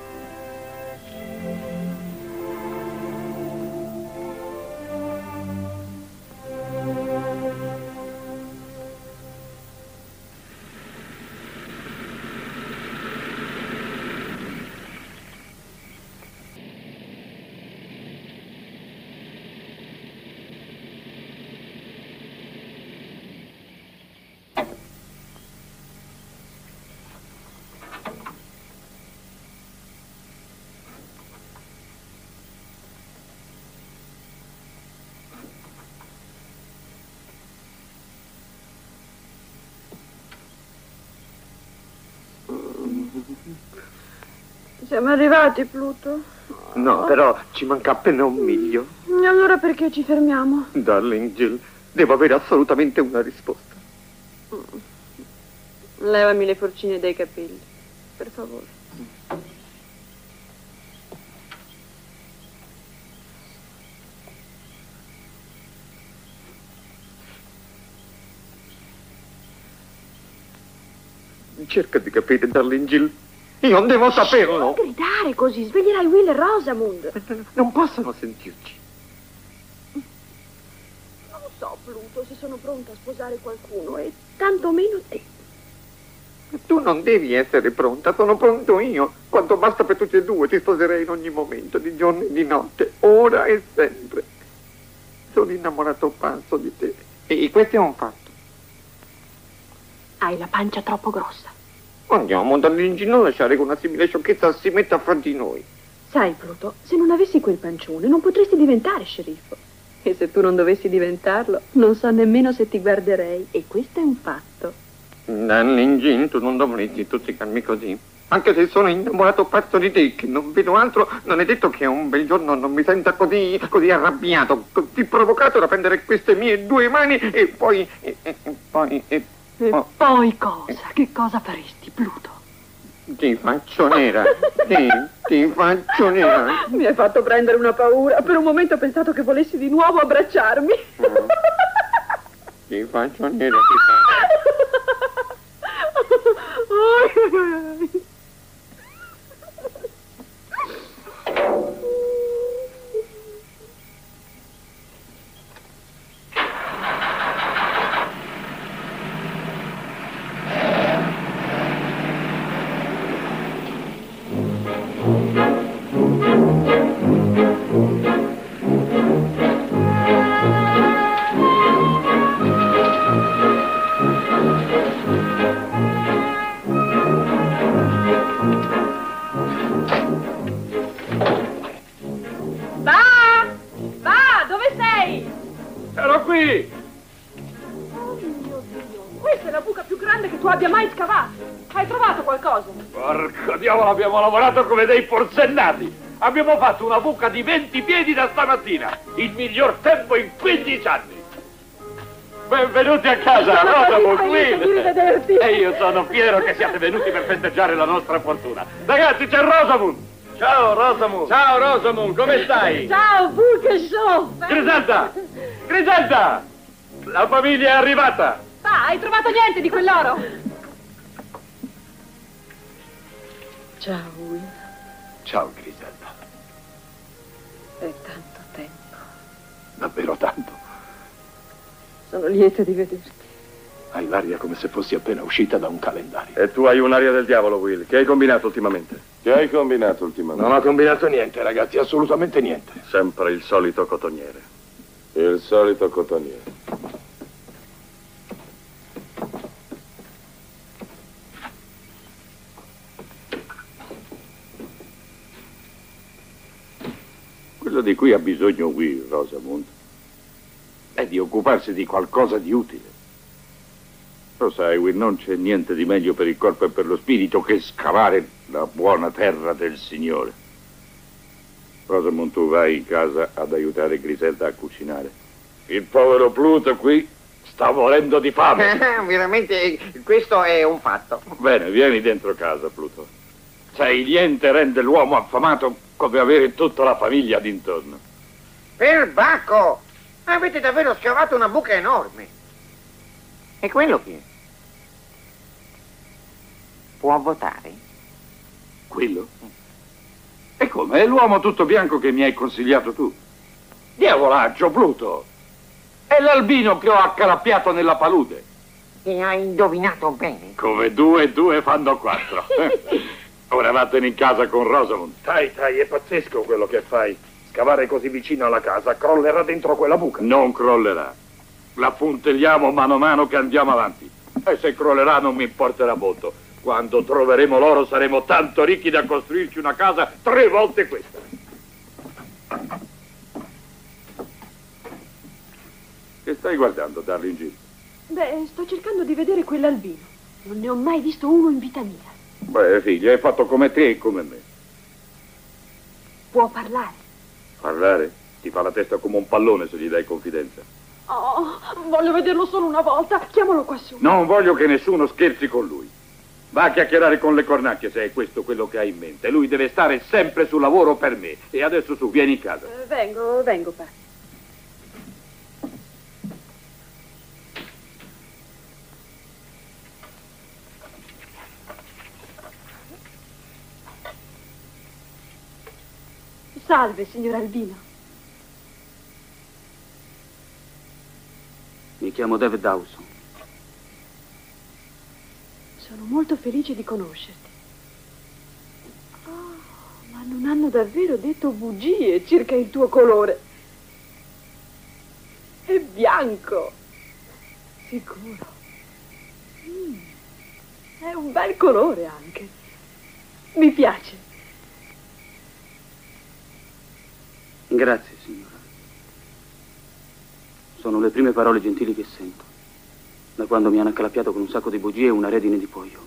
Siamo arrivati, Pluto? No, però ci manca appena un miglio. E allora perché ci fermiamo? Darling Jill, devo avere assolutamente una risposta. Levami le forcine dai capelli, per favore. Cerca di capire, Darling Jill. Io non devo saperlo. Non gridare così, sveglierai Will e Rosamund. Non possono sentirci. Non so, Pluto, se sono pronta a sposare qualcuno e tanto meno te. Tu non devi essere pronta, sono pronto io. Quanto basta per tutti e due, ti sposerei in ogni momento, di giorno e di notte, ora e sempre. Sono innamorato pazzo di te. E questo è un fatto. Hai la pancia troppo grossa. Andiamo, Darling, non lasciare che una simile sciocchezza si metta fra di noi. Sai, Pluto, se non avessi quel pancione non potresti diventare sceriffo. E se tu non dovessi diventarlo, non so nemmeno se ti guarderei. E questo è un fatto. Dall'ingegno tu non dovresti tuzzicarmi così. Anche se sono innamorato pazzo di te, che non vedo altro, non è detto che un bel giorno non mi senta così arrabbiato, così provocato da prendere queste mie due mani e poi... Poi cosa? Che cosa faresti, Pluto? Ti faccio nera. Ti faccio nera. Mi hai fatto prendere una paura. Per un momento ho pensato che volessi di nuovo abbracciarmi. Ti faccio nera, ti faccio. Ero qui! Oh mio Dio, questa è la buca più grande che tu abbia mai scavato. Hai trovato qualcosa? Porco diavolo, abbiamo lavorato come dei forsennati! Abbiamo fatto una buca di 20 piedi da stamattina, il miglior tempo in 15 anni! Benvenuti a casa, Rosamund, felice di rivederti. E io sono fiero che siate venuti per festeggiare la nostra fortuna. Ragazzi, c'è Rosamund! Ciao Rosamund! Ciao Rosamund, come stai? Ciao, che show! Griselda! Griselda! La famiglia è arrivata! Hai trovato niente di quell'oro? Ciao, Will. Ciao, Griselda. È tanto tempo. Davvero tanto. Sono lieta di vederti. Hai l'aria come se fossi appena uscita da un calendario. E tu hai un'aria del diavolo, Will. Che hai combinato ultimamente? Che hai combinato ultimamente? Non ho combinato niente, ragazzi, assolutamente niente. Sempre il solito cotoniere. Il solito cotoniere. Quello di cui ha bisogno Will, Rosamund, è di occuparsi di qualcosa di utile. Lo sai, Will, non c'è niente di meglio per il corpo e per lo spirito che scavare la buona terra del Signore. Rosamund, tu vai in casa ad aiutare Griselda a cucinare. Il povero Pluto qui sta morendo di fame. Veramente, questo è un fatto. Bene, vieni dentro casa, Pluto. Sai, niente rende l'uomo affamato come avere tutta la famiglia d'intorno. Perbacco! Avete davvero scavato una buca enorme. E quello chi è? Può votare? Quello? E come? È l'uomo tutto bianco che mi hai consigliato tu. Diavolaccio, Pluto! È l'albino che ho accalappiato nella palude. E hai indovinato bene. Come 2 e 2 fanno 4. Ora vattene in casa con Rosamund. Dai, è pazzesco quello che fai. Scavare così vicino alla casa, crollerà dentro quella buca. Non crollerà. La puntelliamo mano a mano che andiamo avanti. E se crollerà non mi importerà molto. Quando troveremo l'oro saremo tanto ricchi da costruirci una casa 3 volte questa. Che stai guardando, darling Jill? Beh, sto cercando di vedere quell'albino. Non ne ho mai visto uno in vita mia. Beh, figlia, è fatto come te e come me. Può parlare? Parlare? Ti fa la testa come un pallone se gli dai confidenza. Oh, voglio vederlo solo una volta. Chiamalo qua su. Non voglio che nessuno scherzi con lui. Va a chiacchierare con le cornacchie se è questo quello che hai in mente. Lui deve stare sempre sul lavoro per me. E adesso su, vieni in casa. Vengo, pa. Salve, signor Albino. Mi chiamo David Dawson. Sono molto felice di conoscerti. Oh, ma non hanno davvero detto bugie circa il tuo colore. È bianco. Sicuro. È un bel colore anche. Mi piace. Grazie, signora. Sono le prime parole gentili che sento. Da quando mi hanno accalappiato con un sacco di bugie e una redine di pollo.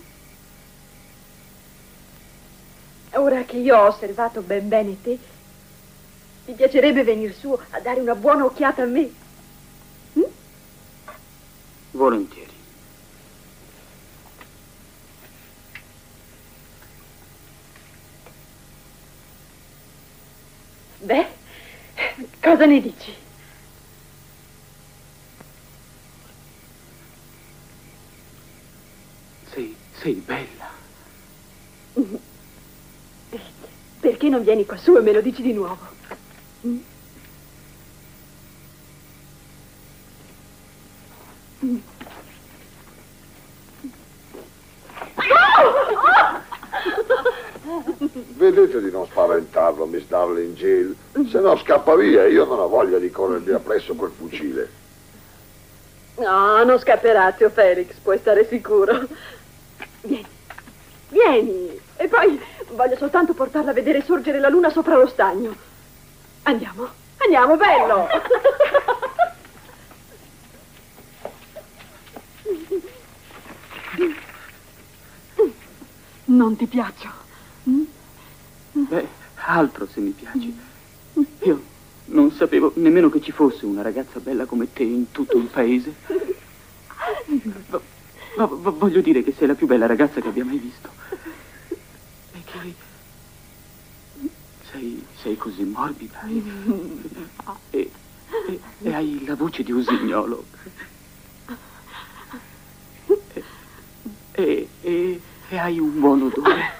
Ora che io ho osservato ben bene te, ti piacerebbe venir su a dare una buona occhiata a me? Volentieri. Beh, cosa ne dici? Sei bella. Perché non vieni qua su e me lo dici di nuovo? Vedete di non spaventarlo, Miss Darling Jill. Se no scappa via e io non ho voglia di corrergli appresso quel fucile. No, non scapperà, zio Felix, puoi stare sicuro. Vieni, vieni. E poi voglio soltanto portarla a vedere sorgere la luna sopra lo stagno. Andiamo, andiamo, bello. Non ti piaccio? Beh, altro se mi piaci. Io non sapevo nemmeno che ci fosse una ragazza bella come te in tutto il paese. Ma voglio dire che sei la più bella ragazza che abbia mai visto. E che sei così morbida e hai la voce di usignolo. E hai un buon odore.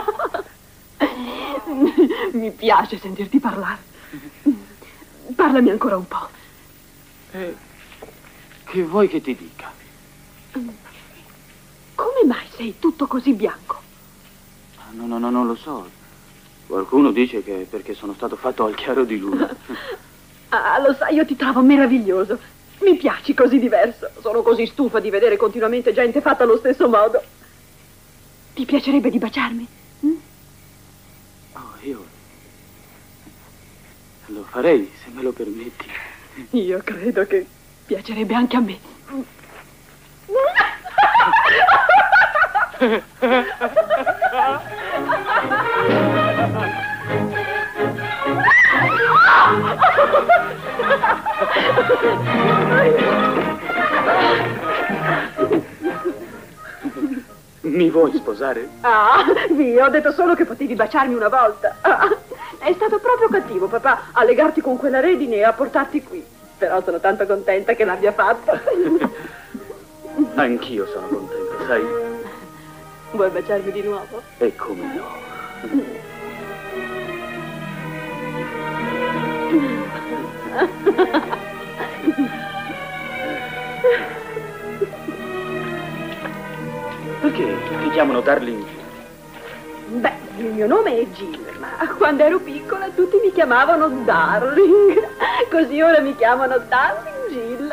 Mi piace sentirti parlare. Parlami ancora un po'. Che vuoi che ti dica? Come mai sei tutto così bianco? No, non lo so. Qualcuno dice che è perché sono stato fatto al chiaro di luna. Ah, lo sai, io ti trovo meraviglioso. Mi piaci così diverso. Sono così stufa di vedere continuamente gente fatta allo stesso modo. Ti piacerebbe di baciarmi? Oh, io lo farei, se me lo permetti. Io credo che piacerebbe anche a me. Mi vuoi sposare? Ah, io ho detto solo che potevi baciarmi una volta. Ah, è stato proprio cattivo, papà, a legarti con quella redine e a portarti qui. Però sono tanto contenta che l'abbia fatto. Anch'io sono contento, sai? Vuoi baciarmi di nuovo? E come no? Perché ti chiamano Darling Jill? Beh, il mio nome è Jill, ma quando ero piccola tutti mi chiamavano Darling. Così ora mi chiamano Darling Jill.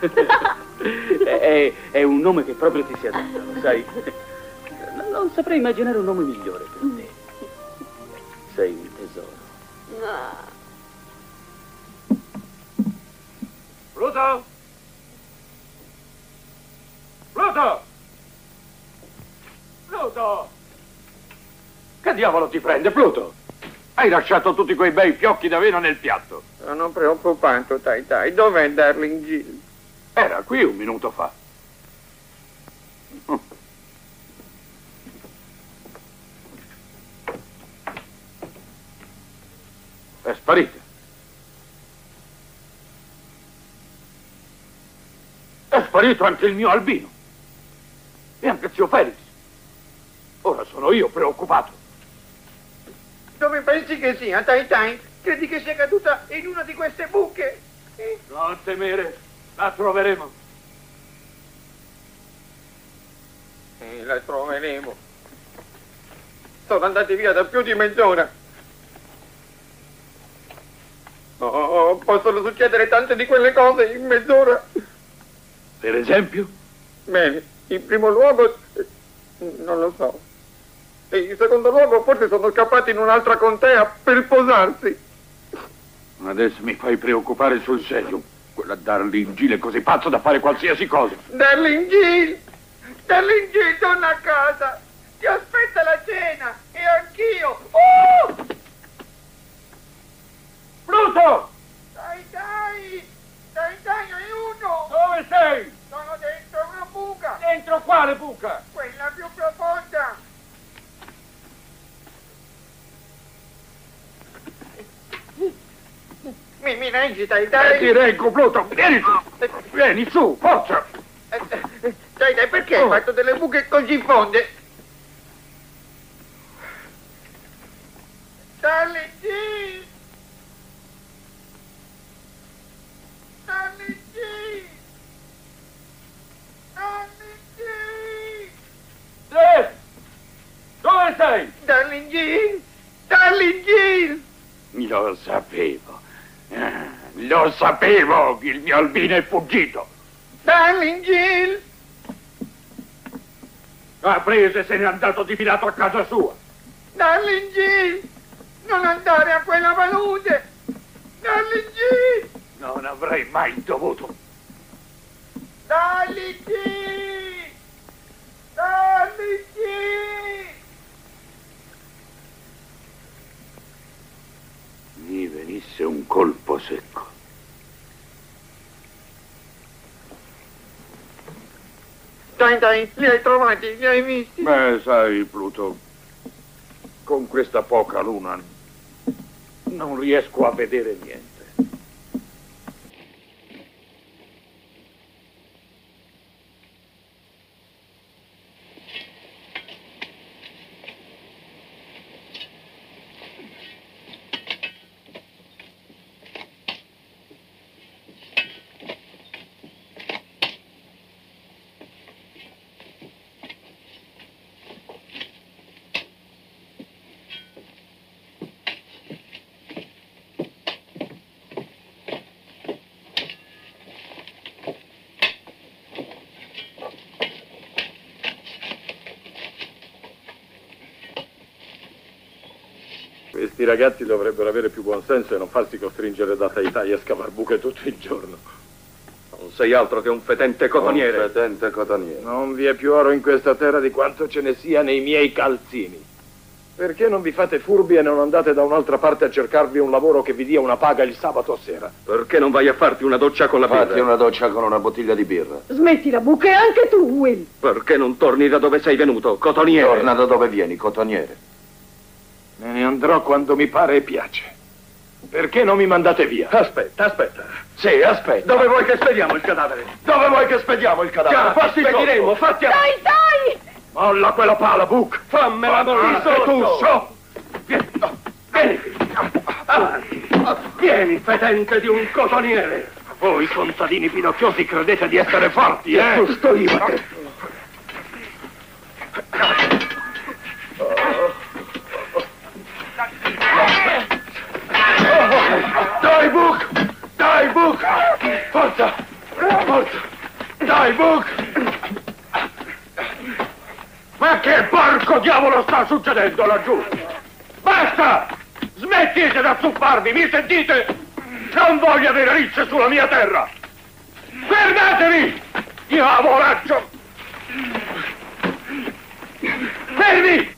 È un nome che proprio ti si adatta, sai? Non saprei immaginare un nome migliore per te. Sei un tesoro. Pluto! Pluto! Pluto! Che diavolo ti prende, Pluto? Hai lasciato tutti quei bei fiocchi d'avena nel piatto. Sono preoccupato, Tai. Dov'è Darling Jill? Era qui un minuto fa. È sparita. È sparito anche il mio albino. E anche zio Felix. Ora sono io preoccupato. Dove pensi che sia, Tai? Credi che sia caduta in una di queste buche? Non temere, la troveremo. La troveremo. Sono andati via da più di mezz'ora. Oh, possono succedere tante di quelle cose in mezz'ora. Per esempio? Bene, in primo luogo, non lo so. E in secondo luogo, forse sono scappati in un'altra contea per sposarsi. Adesso mi fai preoccupare sul serio. Quella Darlene Gill è così pazzo da fare qualsiasi cosa. Darlene Gill, torna a casa. Ti aspetta la cena e anch'io. Pluto! Dai, aiuto! Dove sei? Sono dentro una buca. Dentro quale buca? Quella più profonda. Mi reggi, dai. Ti reggo, Pluto, vieni su! Vieni su, forza! Dai, perché hai fatto delle buche così fonde? Darlene Gill! Darlene Gill! Darlene Gill! Dove sei? Darlene Gill! Darlene Gill! Lo sapevo che il mio Albino è fuggito. Darlene Gill! Ha preso e se n'è andato difilato a casa sua. Darlene Gill! Non andare a quella palude! Darlene Gill! Non avrei mai dovuto. Darlene Gill! Darlene Gill! Mi venisse un colpo secco. Dai, li hai trovati, li hai visti? Beh, sai, Pluto, con questa poca luna non riesco a vedere niente. Questi ragazzi dovrebbero avere più buonsenso e non farsi costringere da tai a scavar buche tutto il giorno. Non sei altro che un fetente cotoniere. Un fetente cotoniere. Non vi è più oro in questa terra di quanto ce ne sia nei miei calzini. Perché non vi fate furbi e non andate da un'altra parte a cercarvi un lavoro che vi dia una paga il sabato sera? Perché non vai a farti una doccia con la birra? Fatti una doccia con una bottiglia di birra. Smetti la buca e anche tu, Will. Perché non torni da dove sei venuto, cotoniere? Torna da dove vieni, cotoniere. Me ne andrò quando mi pare e piace. Perché non mi mandate via? Aspetta. Sì, aspetta. Dove vuoi che spediamo il cadavere? Dove vuoi che spediamo il cadavere? Fatti spediremo, fatti a... Dai! Molla quella pala, Buck! Fammela morire tu, so! Vieni, fetente di un cotoniere! Voi, contadini pinocchiosi, credete di essere forti, eh? Custodivate! Dai, Buck! Forza! Dai, Buck! Ma che porco diavolo sta succedendo laggiù? Basta! Smettete da zupparvi, mi sentite? Non voglio avere ricce sulla mia terra! Fermatevi! Diavolaccio! Fermi!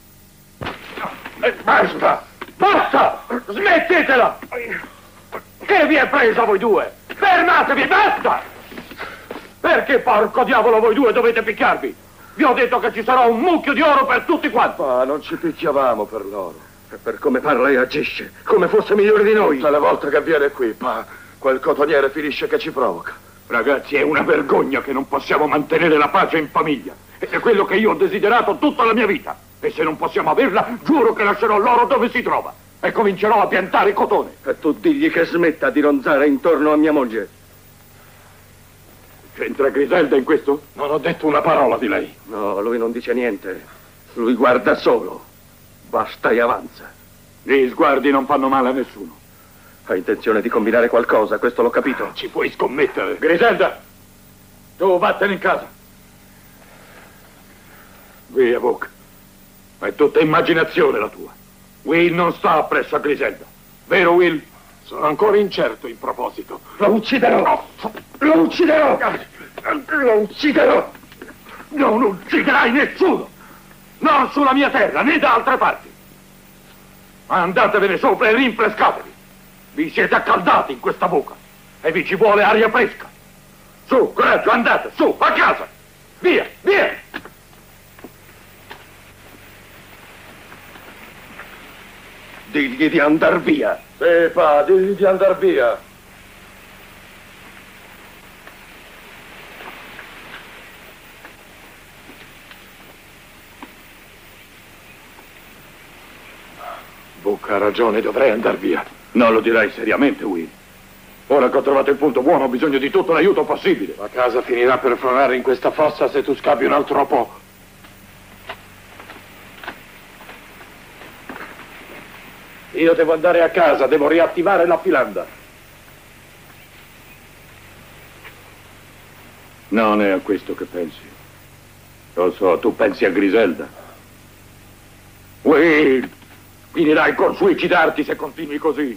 Basta! Smettetela! Che vi è preso voi due? Fermatevi, basta! Perché porco diavolo voi due dovete picchiarvi? Vi ho detto che ci sarà un mucchio di oro per tutti quanti! Ma non ci picchiavamo per l'oro. E per come parla e agisce, come fosse migliore di noi. Tutte le volte che viene qui, pa, quel cotoniere finisce che ci provoca. Ragazzi, è una vergogna che non possiamo mantenere la pace in famiglia. Ed è quello che io ho desiderato tutta la mia vita. E se non possiamo averla, giuro che lascerò l'oro dove si trova. E comincerò a piantare cotone. E tu digli che smetta di ronzare intorno a mia moglie. C'entra Griselda in questo? Non ho detto una parola di lei. No, lui non dice niente. Lui guarda solo. Basta e avanza. Gli sguardi non fanno male a nessuno. Ha intenzione di combinare qualcosa, questo l'ho capito. Ci puoi scommettere. Griselda, tu vattene in casa. Via, Buck. È tutta immaginazione la tua. Will non sta appresso a Griselda. Vero, Will? Sono ancora incerto in proposito. Lo ucciderò! Lo ucciderò! Lo ucciderò! Non ucciderai nessuno! Non sulla mia terra, né da altre parti! Andatevene sopra e rinfrescatevi! Vi siete accaldati in questa buca e vi ci vuole aria fresca! Su, coraggio, andate, su, a casa! Via, via! Digli di andar via! Sì, pa, digli di andar via! Bucca ha ragione, dovrei andar via. Non lo direi seriamente, Will. Ora che ho trovato il punto buono ho bisogno di tutto l'aiuto possibile. La casa finirà per florare in questa fossa se tu scappi un altro po'. Io devo andare a casa, devo riattivare la filanda. Non è a questo che pensi. Lo so, tu pensi a Griselda. Will, finirai col suicidarti se continui così.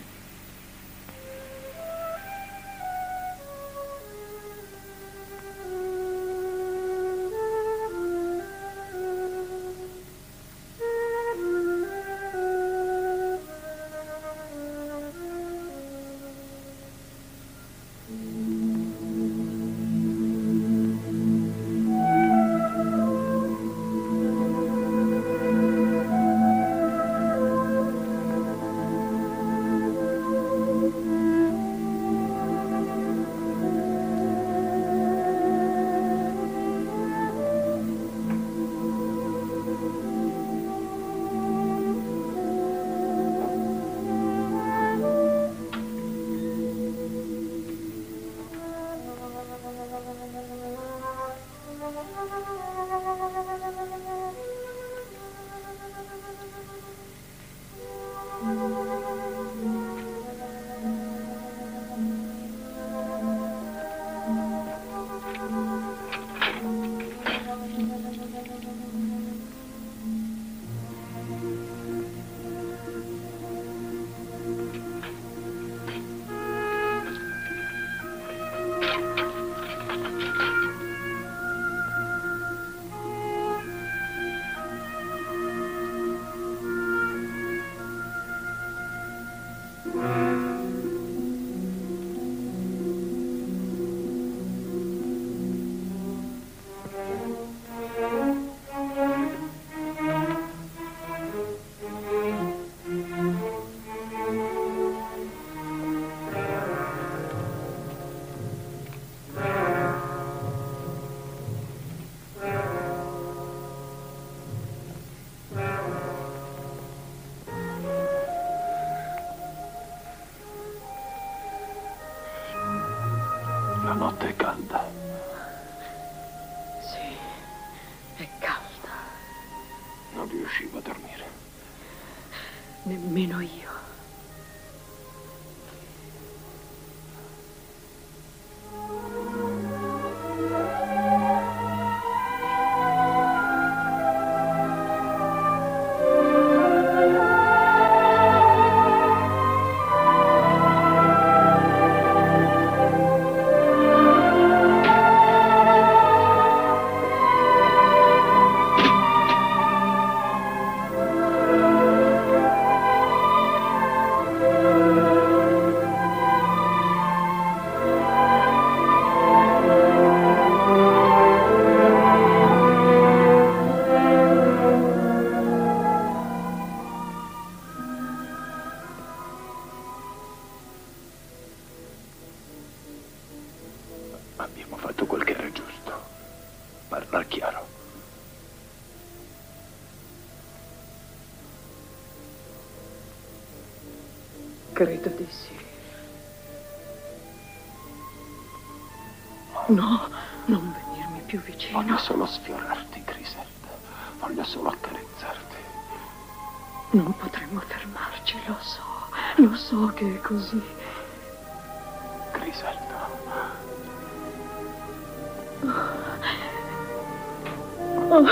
La notte è calda. Sì, è calda. Non riuscivo a dormire. Nemmeno io. Abbiamo fatto quel che era giusto. Parla chiaro. Credo di sì. No, non venirmi più vicino. Voglio solo sfiorarti, Griselda. Voglio solo accarezzarti. Non potremmo fermarci, lo so che è così. Griselda. Oh.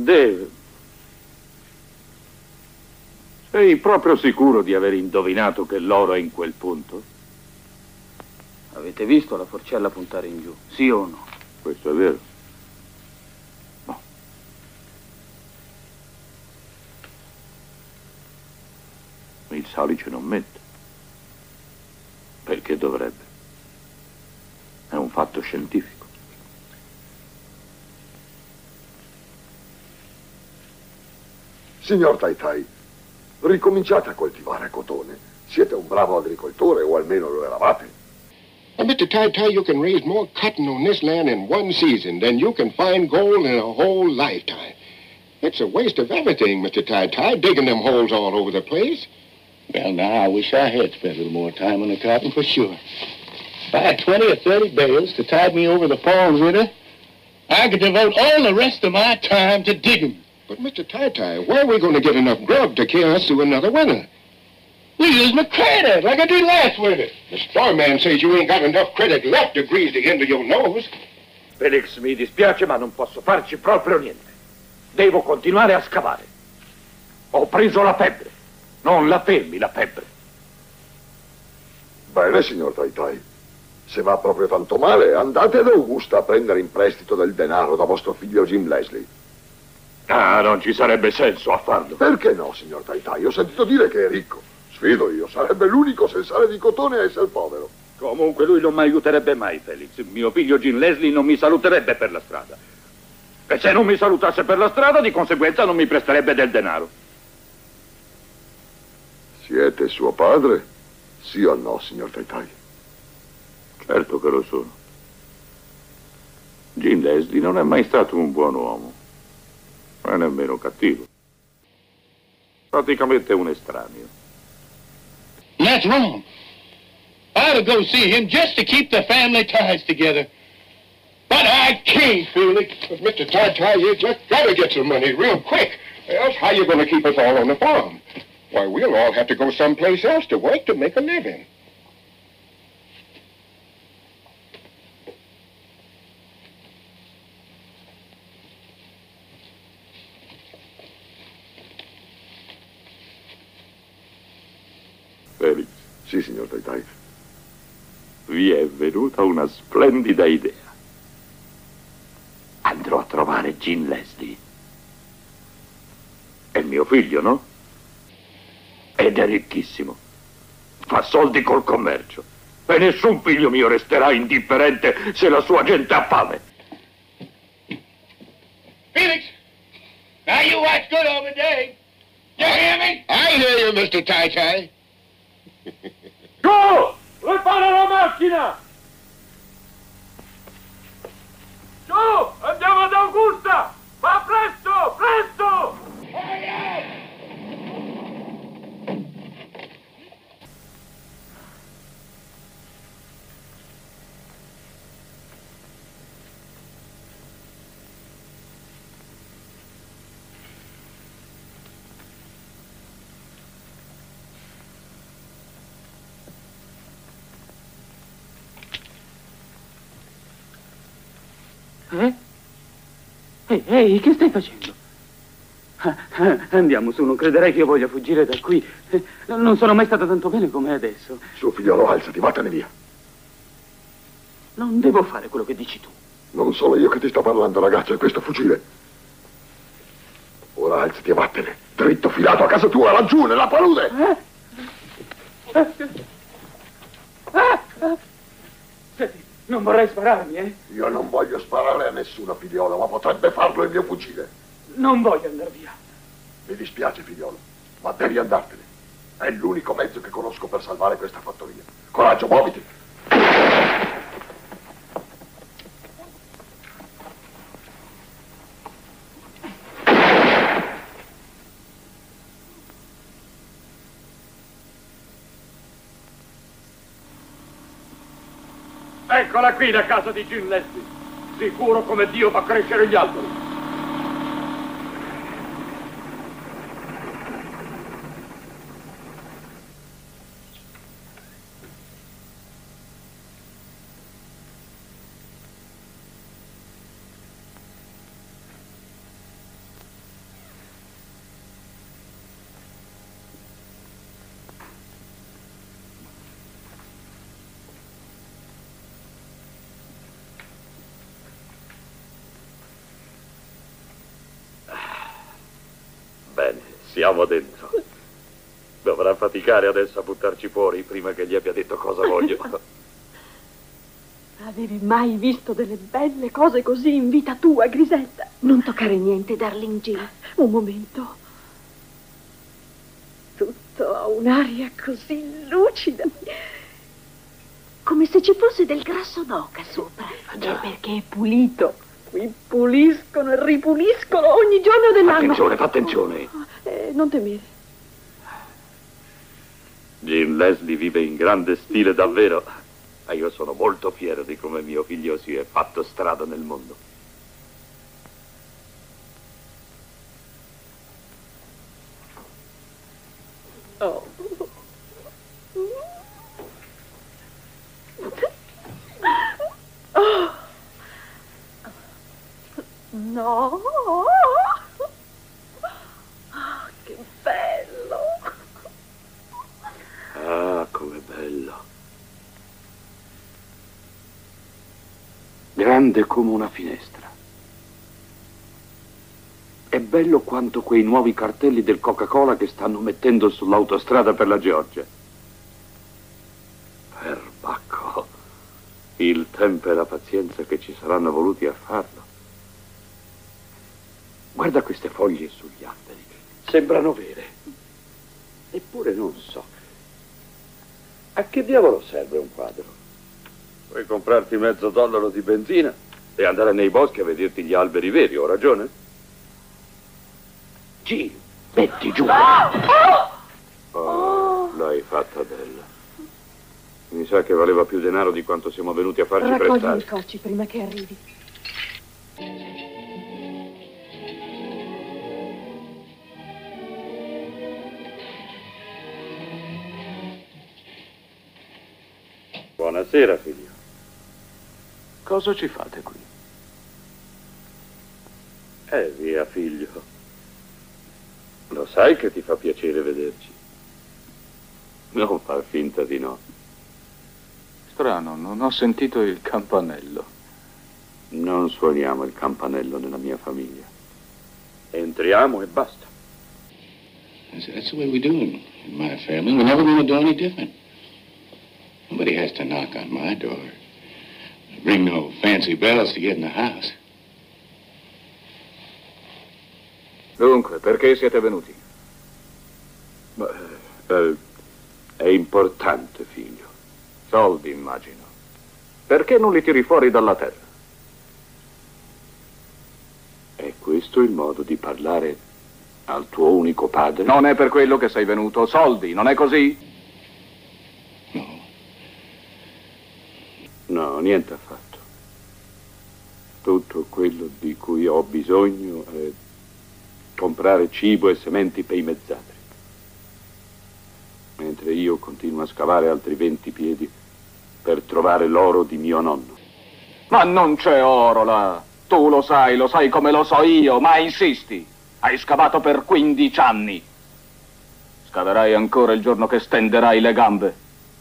Dave, sei proprio sicuro di aver indovinato che l'oro è in quel punto? Avete visto la forcella puntare in giù, sì o no? Questo è vero. No. Il salice non mente. Perché dovrebbe? È un fatto scientifico. Signor Tai Tai, ricominciate a coltivare cotone. Siete un bravo agricoltore, o almeno lo eravate. Mr. Tai Tai, you can raise more cotton on this land in one season than you can find gold in a whole lifetime. It's a waste of everything, Mr. Tai Tai, digging them holes all over the place. Well, now, I wish I had spent a little more time on the cotton, for sure. If I had 20 or 30 bales to tide me over the fall and winter, I could devote all the rest of my time to digging. But, Mr. Tai Tai, where are we going to get enough grub to carry us through another winter? We use my credit, like I did last winter. The store man says you ain't got enough credit left to grease the end of your nose. Felix, mi dispiace, ma non posso farci proprio niente. Devo continuare a scavare. Ho preso la febbre. Non la fermi, la febbre. Bene, signor Tai Tai. Se va proprio tanto male, andate ad Augusta a prendere in prestito del denaro da vostro figlio Jim Leslie. Ah, non ci sarebbe senso a farlo. Perché no, signor Tai Tai? Ho sentito dire che è ricco. Sfido io, sarebbe l'unico sensale di cotone a essere povero. Comunque lui non mi aiuterebbe mai, Felix. Mio figlio Jim Leslie non mi saluterebbe per la strada. E se non mi salutasse per la strada, di conseguenza non mi presterebbe del denaro. Siete suo padre? Sì o no, signor Tai Tai? Certo che lo sono. Jim Leslie non è mai stato un buon uomo. Non è nemmeno cattivo. Praticamente un estraneo. That's wrong. I ought to go see him just to keep the family ties together. But I can't, Felix. But, Mr. Tai Tai, you just got to get some money real quick. Else how you going to keep us all on the farm? Why, we'll all have to go someplace else to work to make a living. Felix. Sì, signor Tai Tai. Vi è venuta una splendida idea. Andrò a trovare Jim Leslie. È mio figlio, no? Ed è ricchissimo. Fa soldi col commercio. E nessun figlio mio resterà indifferente se la sua gente ha fame. Felix, now you watch good over Dave. You hear me? I hear you, Mr. Tai Tai. Giù! Prepara la macchina! Giù! Andiamo ad Augusta! Ma presto! Presto! Ehi, che stai facendo? Andiamo su, non crederai che io voglia fuggire da qui. Non sono mai stata tanto bene come adesso. Suo figliolo, alzati, vattene via. Non devo fare quello che dici tu. Non sono io che ti sto parlando, ragazzo, è questo fucile. Ora alzati e vattene, dritto filato a casa tua, laggiù, nella palude. Senti, non vorrei spararmi, eh? Io non voglio sparare a nessuno, figliolo, ma potrebbe farlo il mio fucile. Non voglio andare via. Mi dispiace, figliolo, ma devi andartene. È l'unico mezzo che conosco per salvare questa fattoria. Coraggio, muoviti. Eccola qui la casa di Jim Leslie. Sicuro come Dio fa crescere gli alberi. bene, siamo dentro. Dovrà faticare adesso a buttarci fuori prima che gli abbia detto cosa voglio. Avevi mai visto delle belle cose così in vita tua, Grisetta? Non toccare niente, Darling Jim. Un momento. Tutto ha un'aria così lucida. Come se ci fosse del grasso d'oca sopra. Perché è pulito. Qui puliscono e ripuliscono ogni giorno dell'anno. Attenzione, fa attenzione. Non temere. Jim Leslie vive in grande stile davvero. E io sono molto fiero di come mio figlio si è fatto strada nel mondo. Oh. Oh. No. Oh, che bello. Ah, com'è bello. Grande come una finestra. È bello quanto quei nuovi cartelli del Coca-Cola che stanno mettendo sull'autostrada per la Georgia. Perbacco, il tempo e la pazienza che ci saranno voluti a farlo. Guarda queste foglie sugli alberi, sembrano vere. Eppure non so. A che diavolo serve un quadro? Puoi comprarti $50 di benzina e andare nei boschi a vederti gli alberi veri, ho ragione? Jim, metti giù. Oh, l'hai fatta bella. Mi sa che valeva più denaro di quanto siamo venuti a farci Raccogli prestare. i cocci prima che arrivi. Buonasera, figlio. Cosa ci fate qui? Via, figlio. Lo sai che ti fa piacere vederci. Non far finta di no. Strano, non ho sentito il campanello. Non suoniamo il campanello nella mia famiglia. Entriamo e basta. That's the way we do in my family. We're never going to do any different. Nobody has to knock on my door. Ring no fancy bells to get in the house. Dunque, perché siete venuti? È importante, figlio. Soldi, immagino. Perché non li tiri fuori dalla terra? È questo il modo di parlare al tuo unico padre? Non è per quello che sei venuto. Soldi, non è così? No, niente affatto. Tutto quello di cui ho bisogno è comprare cibo e sementi per i mezzadri. Mentre io continuo a scavare altri 20 piedi per trovare l'oro di mio nonno. Ma non c'è oro là. Tu lo sai come lo so io, ma insisti. Hai scavato per 15 anni. Scaverai ancora il giorno che stenderai le gambe.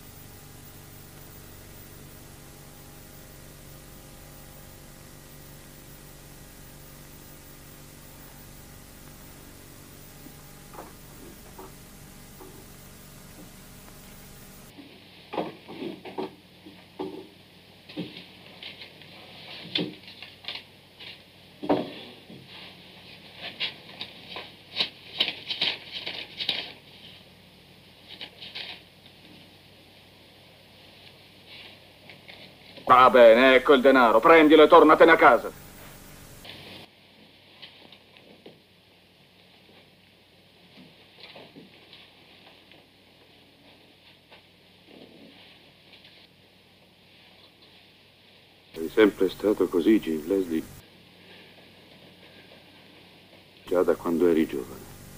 Va bene, ecco il denaro. Prendilo e tornatene a casa. Sei sempre stato così, Jim Leslie. Già da quando eri giovane.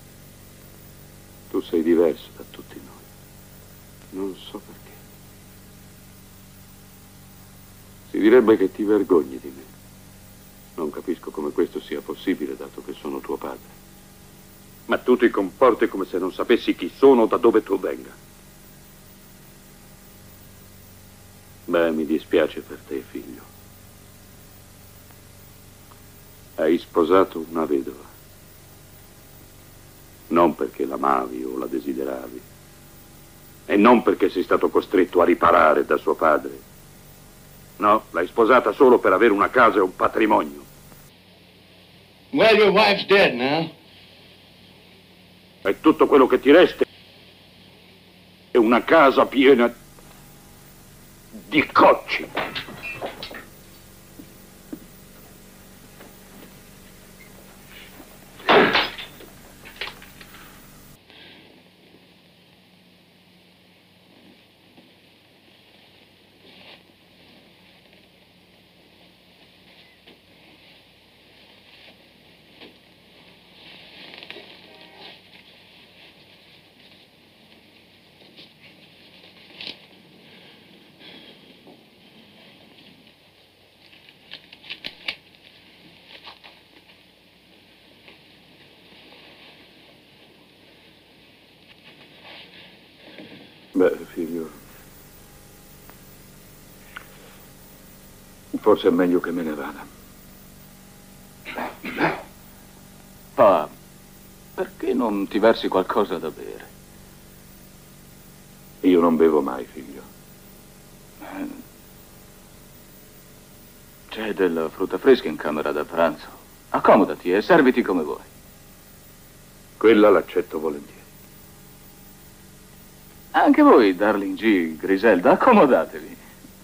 Tu sei diverso da tutti noi. Non so perché. Si direbbe che ti vergogni di me. Non capisco come questo sia possibile, dato che sono tuo padre. Ma tu ti comporti come se non sapessi chi sono o da dove tu venga. Beh, mi dispiace per te, figlio. Hai sposato una vedova. Non perché l'amavi o la desideravi. E non perché sei stato costretto a riparare da suo padre. No, l'hai sposata solo per avere una casa e un patrimonio. Well, your wife's dead now. E tutto quello che ti resta è una casa piena di cocci. Beh, figlio, forse è meglio che me ne vada. Pa, perché non ti versi qualcosa da bere? Io non bevo mai, figlio. C'è della frutta fresca in camera da pranzo. Accomodati e serviti come vuoi. Quella l'accetto volentieri. Anche voi, Darling G, Griselda, accomodatevi.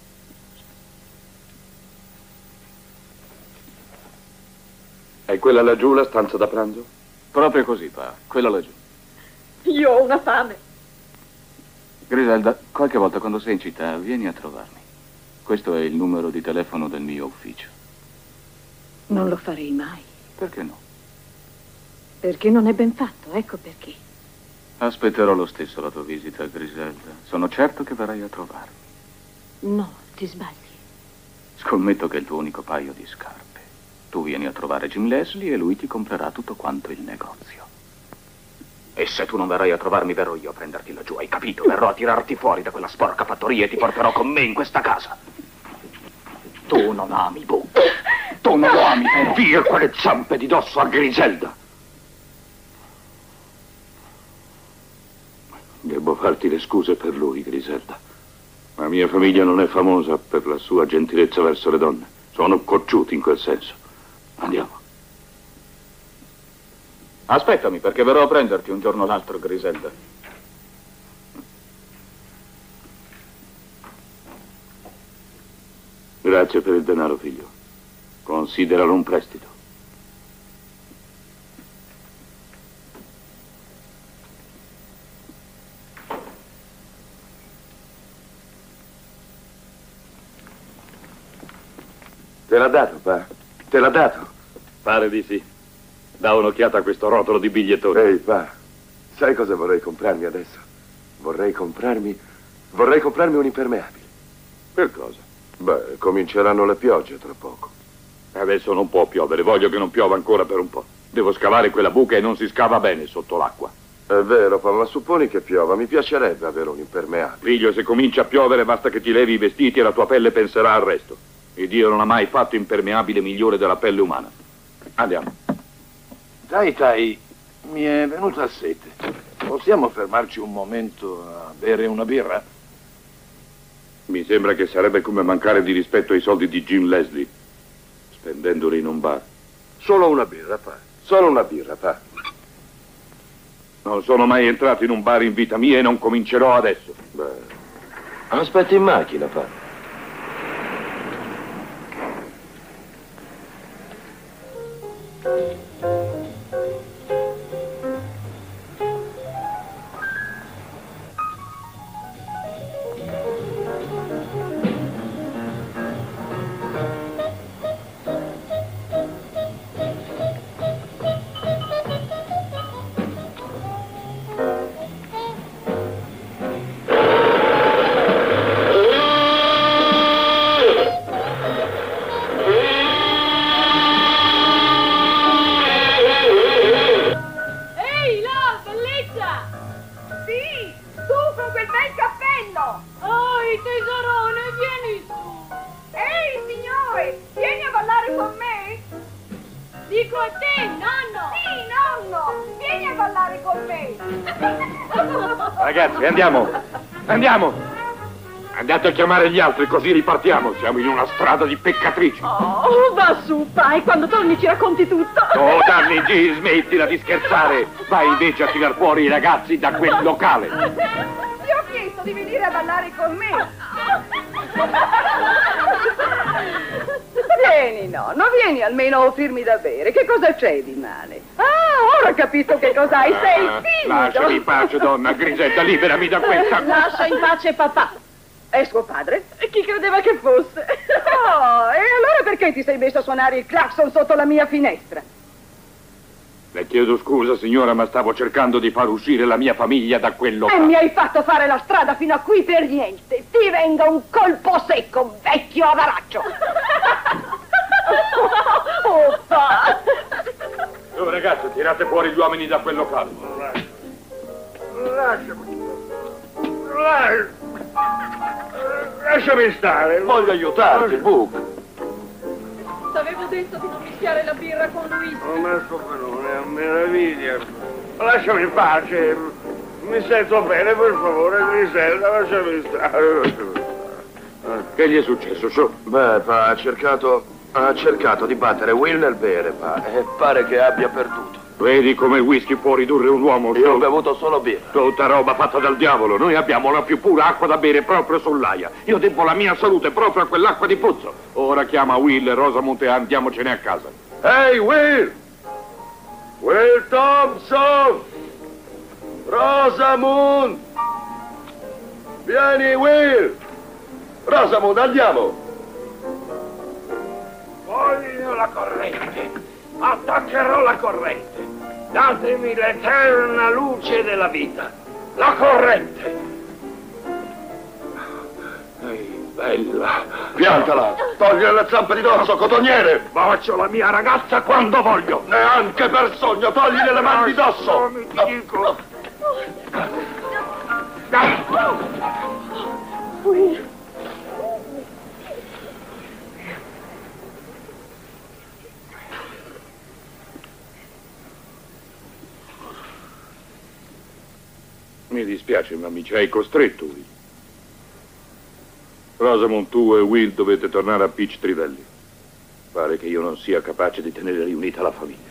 È quella laggiù la stanza da pranzo? Proprio così, pa, quella laggiù. Io ho una fame. Griselda, qualche volta quando sei in città, vieni a trovarmi. Questo è il numero di telefono del mio ufficio. Non lo farei mai. Perché no? Perché non è ben fatto, ecco perché. Aspetterò lo stesso la tua visita, Griselda. Sono certo che verrai a trovarmi. No, ti sbagli. Scommetto che è il tuo unico paio di scarpe. Tu vieni a trovare Jim Leslie e lui ti comprerà tutto quanto il negozio. E se tu non verrai a trovarmi, verrò io a prenderti laggiù, hai capito? Verrò a tirarti fuori da quella sporca fattoria e ti porterò con me in questa casa. Tu non ami Buck. Tu non lo ami, però. Via quelle zampe di dosso a Griselda. Devo farti le scuse per lui, Griselda. La mia famiglia non è famosa per la sua gentilezza verso le donne. Sono cocciuti in quel senso. Andiamo. Aspettami, perché verrò a prenderti un giorno o l'altro, Griselda. Grazie per il denaro, figlio. Consideralo un prestito. Te l'ha dato, pa? Te l'ha dato? Pare di sì. Da un'occhiata a questo rotolo di bigliettoni. Ehi, pa, sai cosa vorrei comprarmi adesso? Vorrei comprarmi un impermeabile. Per cosa? Beh, cominceranno le piogge tra poco. Adesso non può piovere, voglio che non piova ancora per un po'. Devo scavare quella buca e non si scava bene sotto l'acqua. È vero, pa, ma supponi che piova, mi piacerebbe avere un impermeabile. Figlio, se comincia a piovere basta che ti levi i vestiti e la tua pelle penserà al resto. E Dio non ha mai fatto impermeabile migliore della pelle umana. Andiamo. Tai, mi è venuta sete. Possiamo fermarci un momento a bere una birra? Mi sembra che sarebbe come mancare di rispetto ai soldi di Jim Leslie, spendendoli in un bar. Solo una birra, pa. Solo una birra, pa. Non sono mai entrato in un bar in vita mia e non comincerò adesso. Beh, aspetta in macchina, pa. Dico a te, nonno! Sì, nonno! Vieni a ballare con me! Ragazzi, andiamo! Andiamo! Andate a chiamare gli altri, così ripartiamo. Siamo in una strada di peccatrici. Oh, va su, pai, quando torni ci racconti tutto. Oh, Darling G, smettila di scherzare. Vai invece a tirar fuori i ragazzi da quel locale. Ti ho chiesto di venire a ballare con me. Vieni, nonno, vieni almeno a offrirmi da bere. Che cosa c'è di male? Ah, ora ho capito che cos'hai. Sei timido. Lasciami in pace, donna Grisetta, liberami da questa... Lascia in pace papà. È suo padre? Chi credeva che fosse? Oh, e allora perché ti sei messo a suonare il clacson sotto la mia finestra? Le chiedo scusa, signora, ma stavo cercando di far uscire la mia famiglia da quel E locale. mi hai fatto fare la strada fino a qui per niente. Ti venga un colpo secco, vecchio avaraccio. Uffa! Oh, ragazzi, tirate fuori gli uomini da quel locale. Lasciami stare. Voglio aiutarti, Buck. T'avevo detto di non mischiare la birra con Luis. Oh, ma sto benone, è una meraviglia. Lasciami in pace. Mi sento bene, per favore, Griselda, lasciami stare. Che gli è successo, Shaw? Beh, pa, ha cercato di battere Will nel bere, pa, e pare che abbia perduto. Vedi come il whisky può ridurre un uomo, Io ho bevuto solo birra. Tutta roba fatta dal diavolo. Noi abbiamo la più pura acqua da bere proprio sull'aia. Io debbo la mia salute proprio a quell'acqua di pozzo. Ora chiama Will e Rosamund e andiamocene a casa. Ehi, Will! Will Thompson! Rosamund! Vieni, Will! Rosamund, andiamo! Voglio la corrente. Attaccherò la corrente. Datemi l'eterna luce della vita. La corrente. Ehi, bella. Piantala! Togli le zampe di dosso, cotoniere! Bacio la mia ragazza quando voglio. Neanche per sogno, togli le mani di dosso! Mi dico. Will. Mi dispiace, ma mi ci hai costretto, Will. Rosamund, tu e Will dovete tornare a Peach Trivelli. Pare che io non sia capace di tenere riunita la famiglia.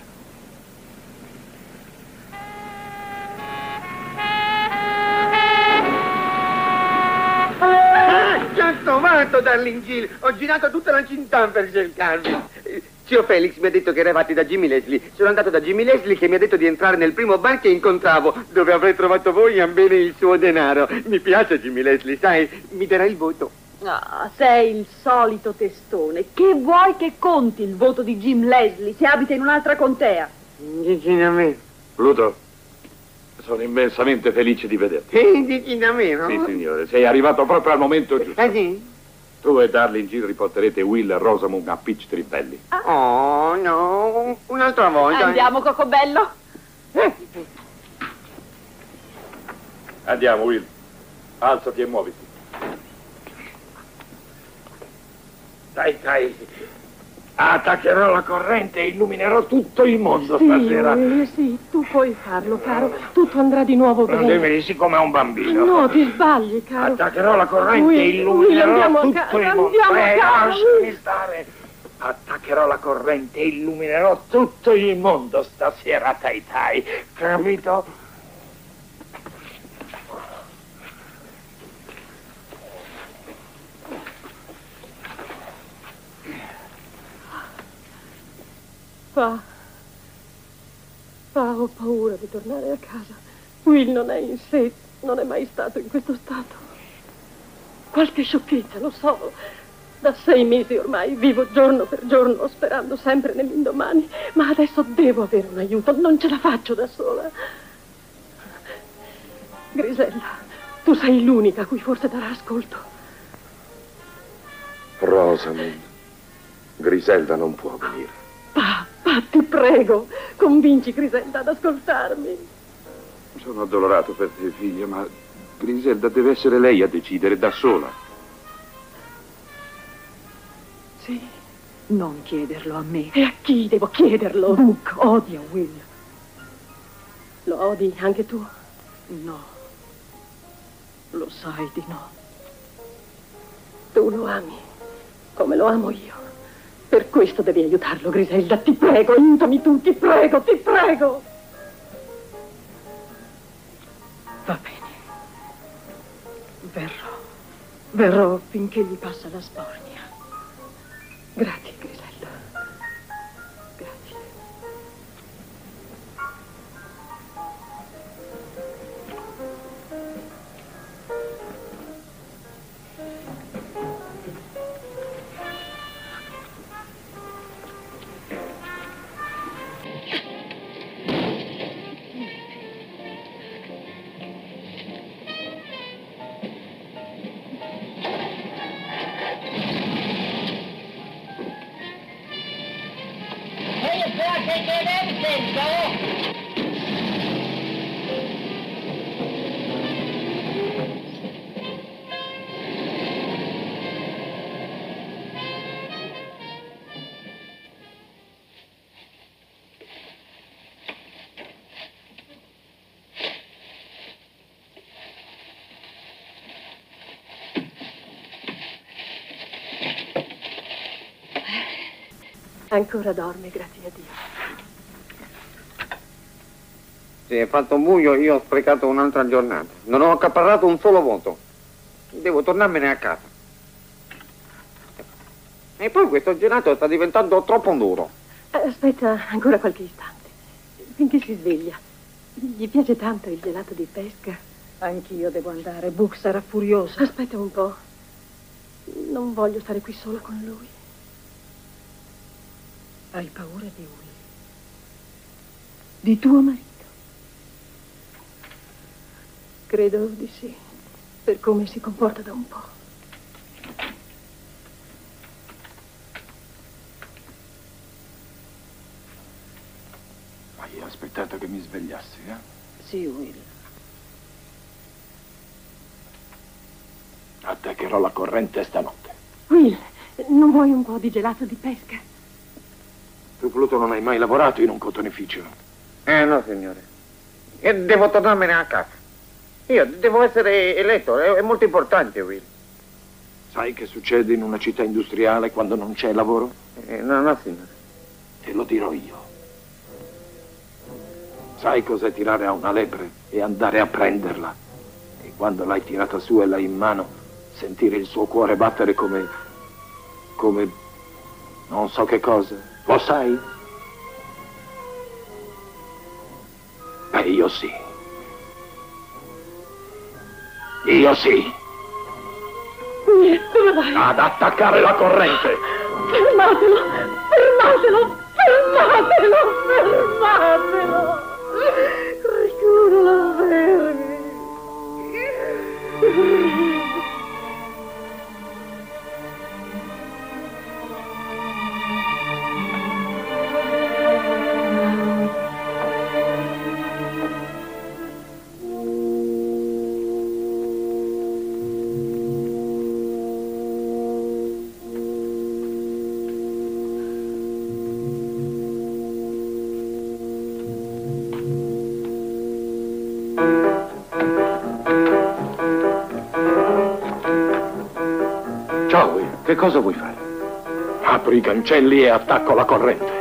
Ci ho trovato, Darling Jill. Ho girato tutta la città per cercarvi. Zio Felix mi ha detto che eravate da Jimmy Leslie. Sono andato da Jimmy Leslie che mi ha detto di entrare nel primo bar che incontravo, dove avrei trovato voi e bene il suo denaro. Mi piace Jimmy Leslie, sai, mi darà il voto. Ah, sei il solito testone. Che vuoi che conti il voto di Jim Leslie se abita in un'altra contea? Vicino a me. Pluto, sono immensamente felice di vederti. Vicino a me, no? Sì, signore, sei arrivato proprio al momento giusto. Ah, sì? Tu e Darling Jill riporterete Will e Rosamund a Peach Trivelli. Oh, no, un'altra volta. Andiamo, Cocobello? Andiamo, Will. Alzati e muoviti. Dai. Attaccherò la corrente e illuminerò tutto il mondo stasera. Sì, tu puoi farlo, caro. Tutto andrà di nuovo Non bene. devi essere come un bambino. No, ti sbagli, caro. Attaccherò la corrente e illuminerò tutto il mondo. Lasciami stare. Attaccherò la corrente e illuminerò tutto il mondo stasera, Tai. Capito? Ho paura di tornare a casa. Will non è in sé, non è mai stato in questo stato. Qualche sciocchezza, lo so. Da 6 mesi ormai vivo giorno per giorno sperando sempre nell'indomani, ma adesso devo avere un aiuto, non ce la faccio da sola. Grisella, tu sei l'unica a cui forse darà ascolto. Rosamund, Griselda non può venire. Papà, ti prego, convinci Griselda ad ascoltarmi. Sono addolorato per te, figlia, ma Griselda deve essere lei a decidere da sola. Sì, Non chiederlo a me. E a chi devo chiederlo? Book odia Will. Lo odi anche tu? No. Lo sai di no. Tu lo ami, come lo amo io. Per questo devi aiutarlo, Griselda. Ti prego, aiutami tu, ti prego, ti prego. Va bene. Verrò finché gli passa la sbornia. Grazie, Griselda. Grazie. Ancora dorme, grazie a Dio. Si è fatto buio, io ho sprecato un'altra giornata. Non ho accaparrato un solo voto. Devo tornarmene a casa. E poi questo gelato sta diventando troppo duro. Aspetta ancora qualche istante, finché si sveglia. Gli piace tanto il gelato di pesca. Anch'io devo andare. Book sarà furioso. Aspetta un po'. Non voglio stare qui sola con lui. Hai paura di Will? Di tuo marito? Credo di sì, per come si comporta da un po'. Hai aspettato che mi svegliassi, eh? Sì, Will. Attaccherò la corrente stanotte. Will, non vuoi un po' di gelato di pesca? Tu, Pluto, non hai mai lavorato in un cotonificio? No, signore. Io devo tornarmene a casa. Io devo essere eletto, è molto importante, Will. Sai che succede in una città industriale quando non c'è lavoro? No, signore. Te lo dirò io. Sai cos'è tirare a una lepre e andare a prenderla? E quando l'hai tirata su e l'hai in mano, sentire il suo cuore battere come non so che cosa. Lo sai? Io sì. Io sì. Dove vai? Ad attaccare la corrente. Fermatelo! Fermatelo! Fermatelo! Fermatelo! Sicuro la fermi. Ciao, Will. Che cosa vuoi fare? Apro i cancelli e attacco la corrente.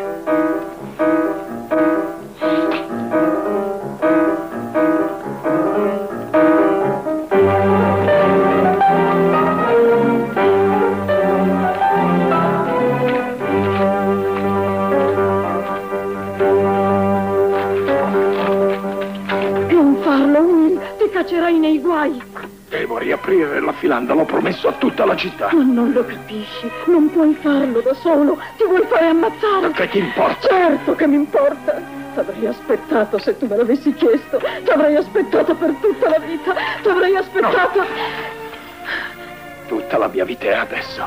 Non farlo, Will. Ti caccerai nei guai. Devo riaprire la filanda, l'ho promesso a tutta la città. Ma non lo capisci. Non puoi farlo da solo. Ti vuoi fare ammazzare. Ma che ti importa? Certo che mi importa. T'avrei aspettato se tu me l'avessi chiesto. T'avrei aspettato per tutta la vita. T'avrei aspettato. No. Tutta la mia vita è adesso.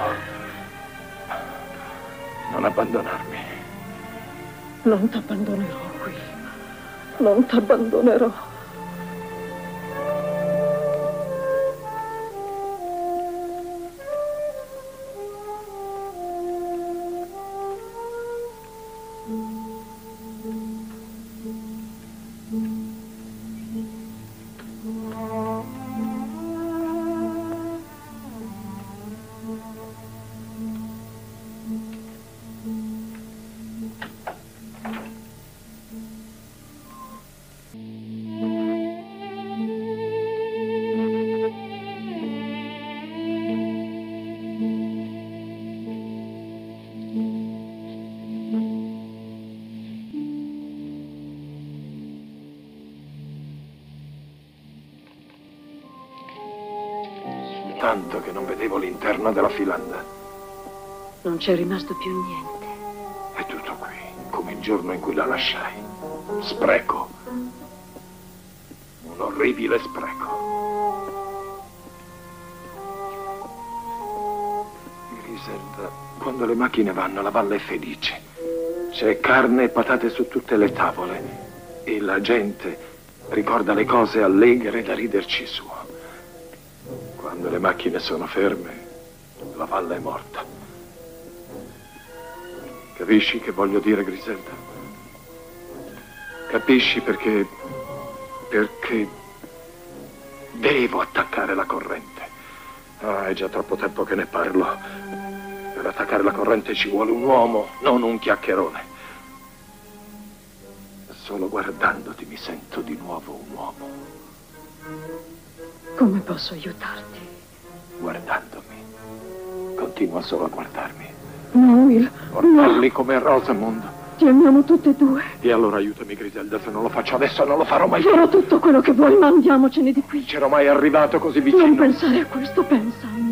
Non abbandonarmi. Non t'abbandonerò, Will. Non t'abbandonerò. tanto che non vedevo l'interno della filanda. Non c'è rimasto più niente. È tutto qui, come il giorno in cui la lasciai. Spreco. Un orribile spreco. Griselda, quando le macchine vanno, la valle è felice. C'è carne e patate su tutte le tavole. E la gente ricorda le cose allegre da riderci su. Quando le macchine sono ferme, la valle è morta. Capisci che voglio dire, Griselda? Capisci perché devo attaccare la corrente. Ah, è già troppo tempo che ne parlo. Per attaccare la corrente ci vuole un uomo, non un chiacchierone. Solo guardandoti mi sento di nuovo un uomo. Come posso aiutarti? Guardandomi. Continua solo a guardarmi. No, Will. Parli come Rosamund. Ti amiamo tutte e due. E allora aiutami, Griselda. Se non lo faccio adesso non lo farò mai più. Farò tutto quello che vuoi, ma andiamocene di qui. C'ero mai arrivato così vicino. Non pensare a questo, pensa a me.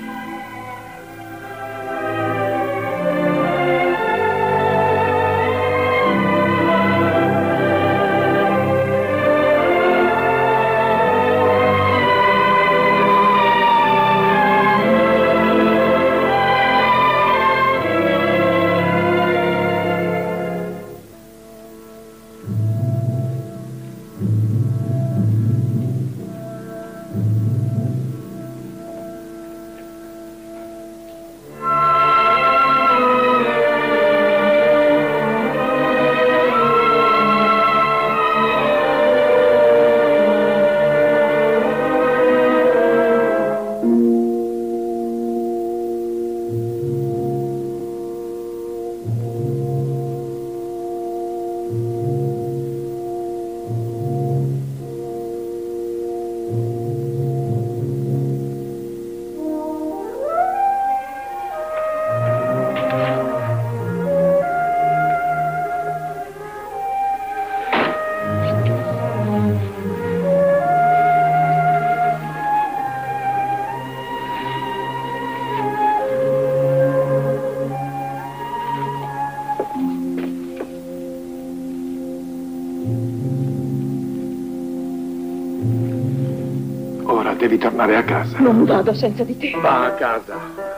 Devi tornare a casa. Non vado senza di te. Va a casa.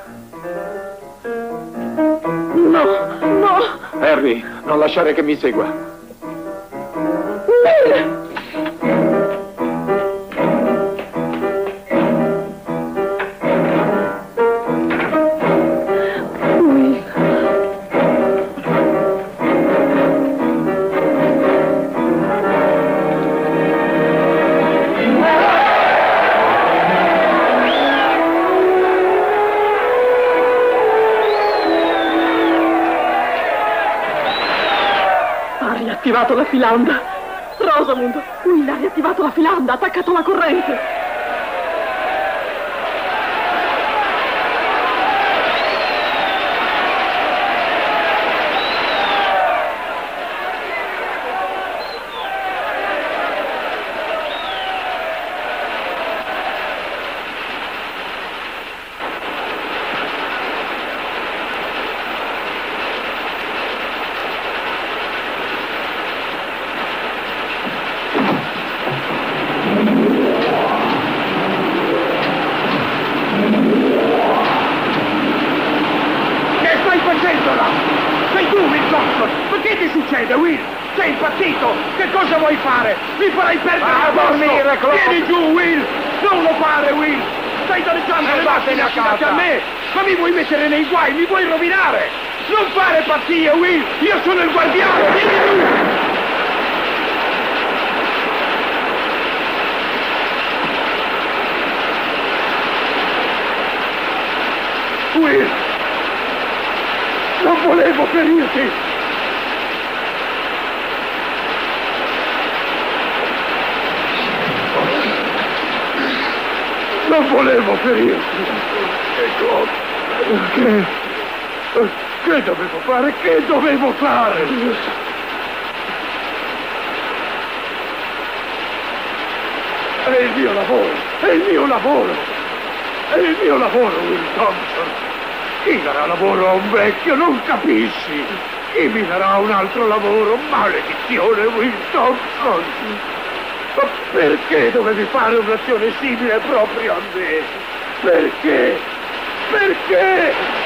No, no. Harry, non lasciare che mi segua. Attivato la filanda. Rosamund, Will ha riattivato la filanda, ha attaccato la corrente. Mi farai perdere a dormire, vieni giù, Will! Non lo fare, Will! Stai danneggiando le macchine affidate a me! Ma mi vuoi mettere nei guai, mi vuoi rovinare! Non fare pazzie, Will! Io sono il guardiano! Vieni giù! Will! Non volevo ferirti! Non volevo ferirti. Che dovevo fare? Che dovevo fare? È il mio lavoro. È il mio lavoro. È il mio lavoro, Will Thompson. Chi darà lavoro a un vecchio, non capisci? Chi mi darà un altro lavoro? Maledizione, Will Thompson! Ma perché dovevi fare un'azione simile proprio a me? Perché? Perché?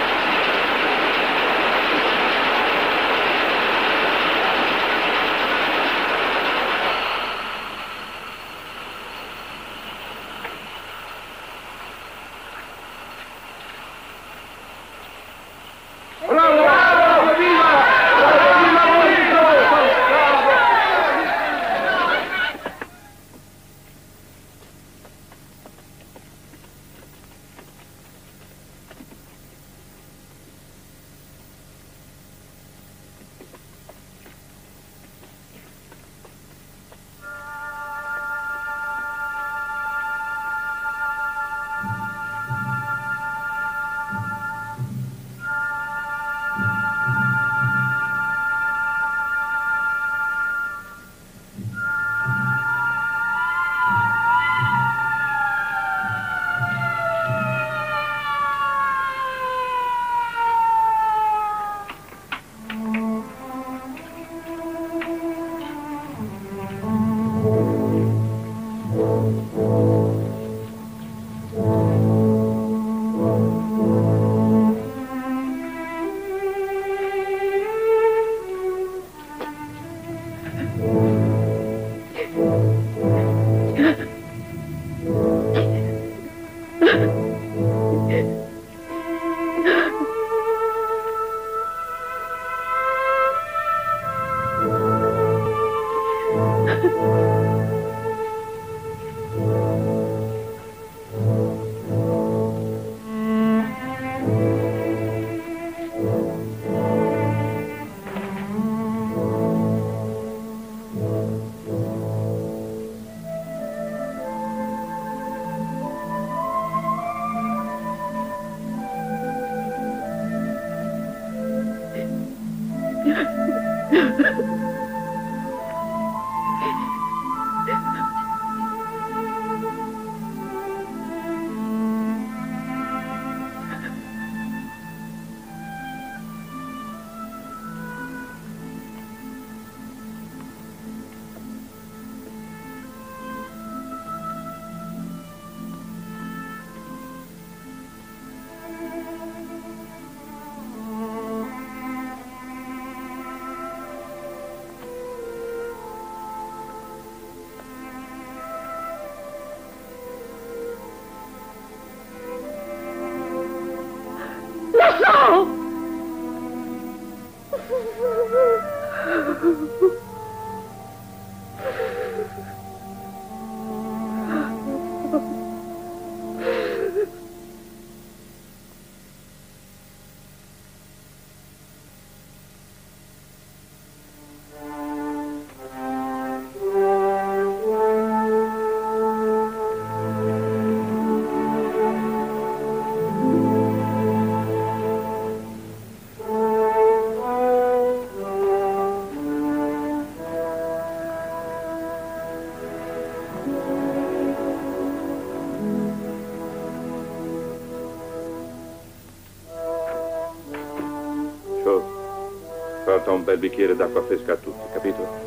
Porta un bel bicchiere d'acqua fresca a tutti, capito?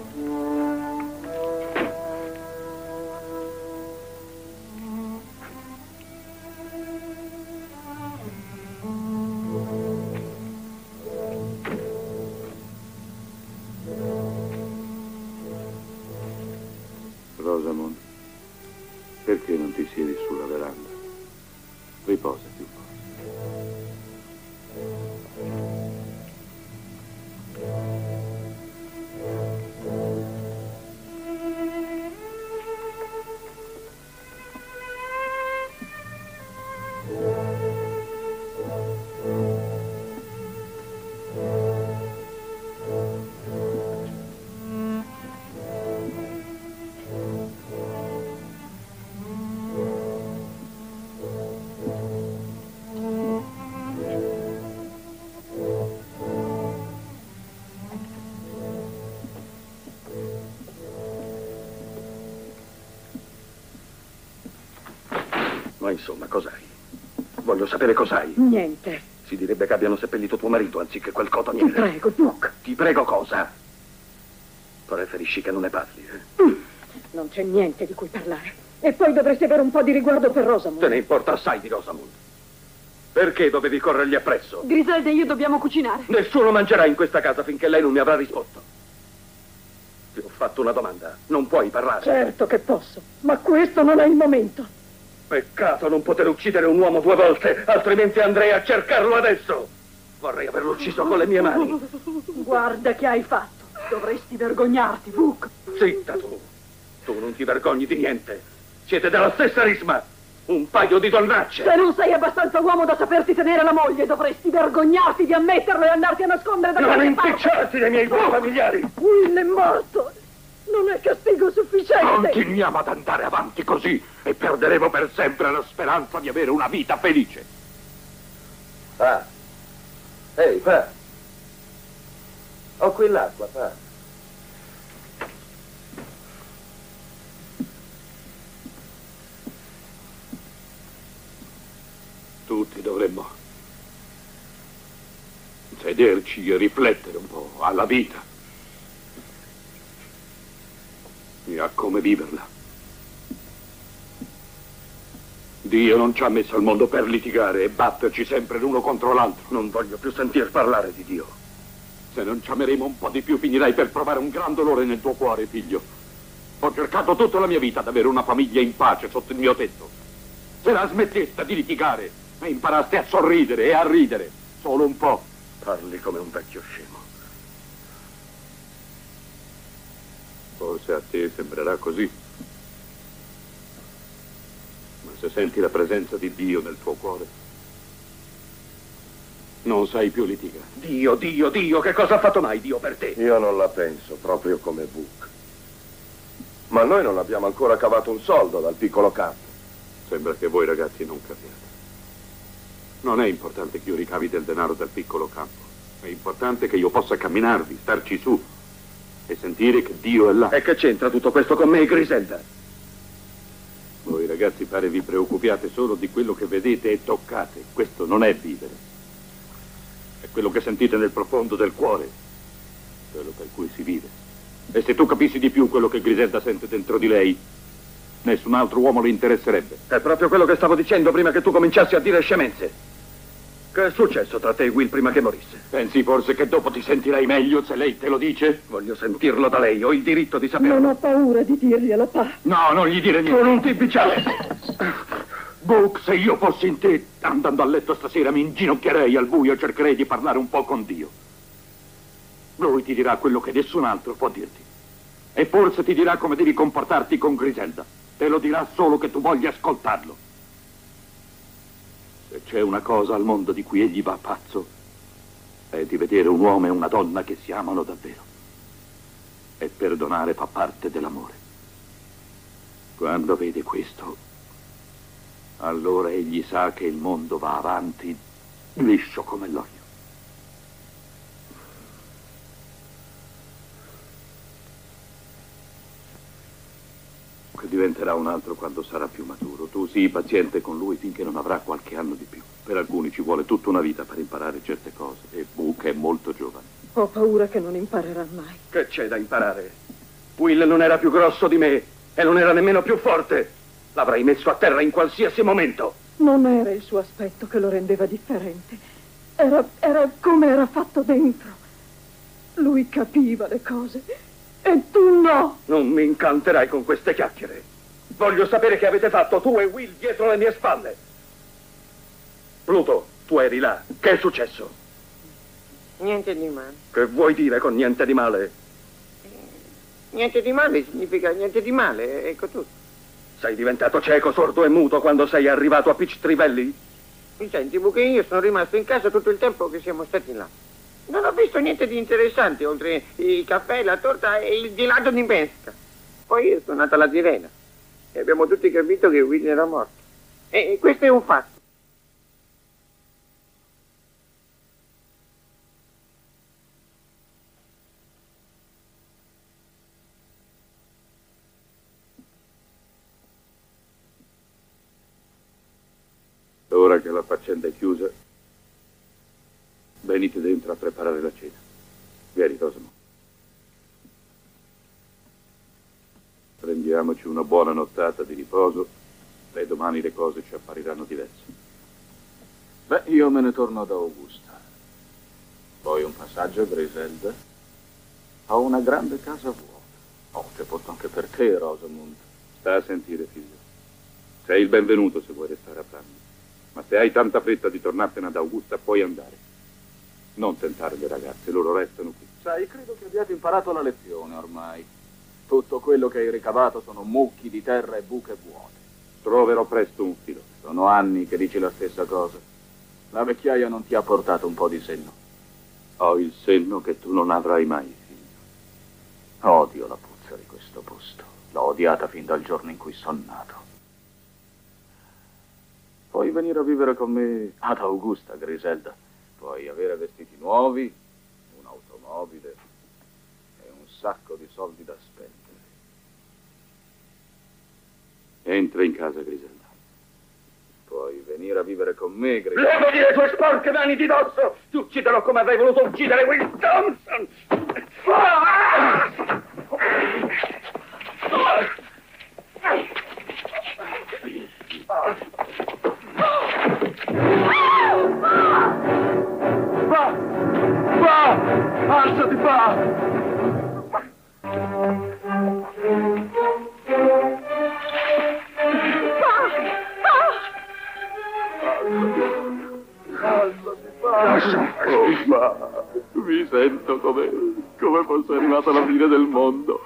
Rosamond, perché non ti siedi sulla veranda? Riposati un po'. Ma insomma, cos'hai? Voglio sapere cos'hai. Niente. Si direbbe che abbiano seppellito tuo marito anziché quel Ti cotoniere. prego, Duke. Ti prego cosa? Preferisci che non ne parli, eh? Non c'è niente di cui parlare. E poi dovresti avere un po' di riguardo per Rosamund. Te ne importa assai di Rosamund. Perché dovevi corrergli appresso? Griselda e io dobbiamo cucinare. Nessuno mangerà in questa casa finché lei non mi avrà risposto. Ti ho fatto una domanda. Non puoi parlare. Certo che posso, ma questo non è il momento. Peccato non poter uccidere un uomo 2 volte, altrimenti andrei a cercarlo adesso. Vorrei averlo ucciso con le mie mani. Guarda che hai fatto. Dovresti vergognarti, Buck. Zitta tu. Tu non ti vergogni di niente. Siete della stessa risma. Un paio di donnacce. Se non sei abbastanza uomo da saperti tenere la moglie, dovresti vergognarti di ammetterlo e andarti a nascondere da Non qualche parte. impicciarti dai miei familiari. Will è morto. Non è castigo sufficiente. Continuiamo ad andare avanti così e perderemo per sempre la speranza di avere una vita felice. Pa. Ehi, pa. Ho qui l'acqua, pa. Tutti dovremmo sederci e riflettere un po' alla vita e a come viverla. Dio non ci ha messo al mondo per litigare e batterci sempre l'uno contro l'altro. Non voglio più sentir parlare di Dio. Se non ci ameremo un po' di più finirai per provare un gran dolore nel tuo cuore, figlio. Ho cercato tutta la mia vita ad avere una famiglia in pace sotto il mio tetto. Se la smetteste di litigare e imparaste a sorridere e a ridere, solo un po'. Parli come un vecchio scemo. Forse a te sembrerà così. Ma se senti la presenza di Dio nel tuo cuore, non sai più litigare. Dio, Dio, Dio, che cosa ha fatto mai Dio per te? Io non la penso proprio come Buck. Ma noi non abbiamo ancora cavato un soldo dal piccolo campo. Sembra che voi ragazzi non capiate. Non è importante che io ricavi del denaro dal piccolo campo. È importante che io possa camminarvi, starci su e sentire che Dio è là. E che c'entra tutto questo con me e Griselda? Voi ragazzi pare vi preoccupiate solo di quello che vedete e toccate. Questo non è vivere. È quello che sentite nel profondo del cuore, quello per cui si vive. E se tu capissi di più quello che Griselda sente dentro di lei, nessun altro uomo le interesserebbe. È proprio quello che stavo dicendo prima che tu cominciassi a dire scemenze. Che è successo tra te e Will prima che morisse? Pensi forse che dopo ti sentirai meglio se lei te lo dice? Voglio sentirlo da lei, ho il diritto di saperlo. Non ho paura di dirglielo, pa. No, non gli dire niente. Tu non ti impicciare. Buck, se io fossi in te, andando a letto stasera mi inginocchierei al buio e cercherei di parlare un po' con Dio. Lui ti dirà quello che nessun altro può dirti. E forse ti dirà come devi comportarti con Griselda. Te lo dirà solo che tu voglia ascoltarlo. Se c'è una cosa al mondo di cui egli va pazzo, è di vedere un uomo e una donna che si amano davvero. E perdonare fa parte dell'amore. Quando vede questo, allora egli sa che il mondo va avanti liscio come l'olio. Che diventerà un altro quando sarà più maturo. Tu sii paziente con lui finché non avrà qualche anno di più. Per alcuni ci vuole tutta una vita per imparare certe cose e Buck è molto giovane. Ho paura che non imparerà mai. Che c'è da imparare? Will non era più grosso di me e non era nemmeno più forte. L'avrei messo a terra in qualsiasi momento. Non era il suo aspetto che lo rendeva differente. Era come era fatto dentro. Lui capiva le cose. E tu no! Non mi incanterai con queste chiacchiere. Voglio sapere che avete fatto tu e Will dietro le mie spalle. Pluto, tu eri là. Che è successo? Niente di male. Che vuoi dire con niente di male? Niente di male significa niente di male, ecco tutto. Sei diventato cieco, sordo e muto quando sei arrivato a Peachtree Valley? Mi senti, Buck, io sono rimasto in casa tutto il tempo che siamo stati là. Non ho visto niente di interessante, oltre il caffè, la torta e il gelato di pesca. Poi è suonata la sirena e abbiamo tutti capito che Will era morto. E questo è un fatto. ora che la faccenda è chiusa, venite dentro a preparare la cena. Vieni, Rosamond. Prendiamoci una buona nottata di riposo e domani le cose ci appariranno diverse. Beh, io me ne torno ad Augusta. Poi un passaggio a Griselda. Ho una grande casa vuota. Oh, c'è posto anche per te, Rosamond. Sta a sentire, figlio. Sei il benvenuto se vuoi restare a pranzo. Ma se hai tanta fretta di tornartene ad Augusta, puoi andare. Non tentare le ragazze, loro restano qui. Sai, credo che abbiate imparato la lezione ormai. Tutto quello che hai ricavato sono mucchi di terra e buche vuote. Troverò presto un filo. Sono anni che dici la stessa cosa. La vecchiaia non ti ha portato un po' di senno? Ho il senno che tu non avrai mai, figlio. Odio la puzza di questo posto. L'ho odiata fin dal giorno in cui sono nato. Puoi venire a vivere con me ad Augusta, Griselda. Puoi avere vestiti nuovi, un'automobile e un sacco di soldi da spendere. Entra in casa, Griselda. Puoi venire a vivere con me, Griselda. Levati le tue sporche mani di dosso! Ti ucciderò come avrei voluto uccidere Will Thompson! Va! Alzati, va! Oh, ma mi sento come fosse arrivata la fine del mondo.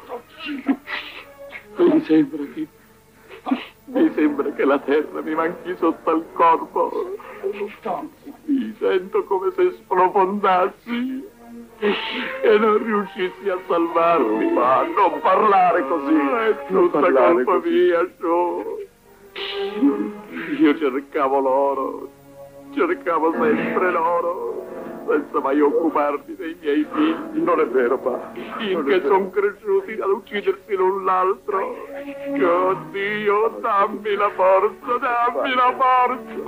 Mi sembra che la terra mi manchi sotto al corpo. Mi sento come se sprofondassi e non riuscissi a salvarmi. Ma non parlare così, è tutta colpa mia, Joe. Io cercavo l'oro. Cercavo sempre l'oro, senza mai occuparmi dei miei figli. Non è vero, pa. Finché sono cresciuti ad uccidersi l'un l'altro. Oh Dio, dammi la forza, dammi la forza.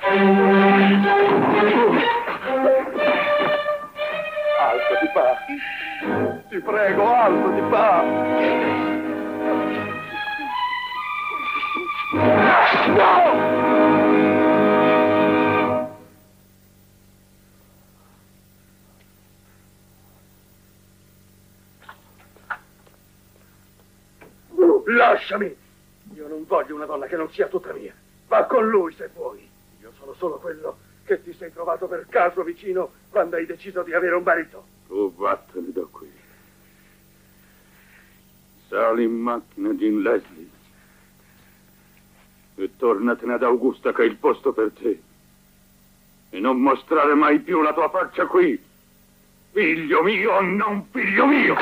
Alzati, pa. Ti prego, alzati, pa. No! Lasciami! Io non voglio una donna che non sia tutta mia. Va con lui se vuoi. Io sono solo quello che ti sei trovato per caso vicino quando hai deciso di avere un marito. Tu vattene da qui. Sali in macchina, Jim Leslie. E tornatene ad Augusta che è il posto per te. E non mostrare mai più la tua faccia qui. Figlio mio o non figlio mio!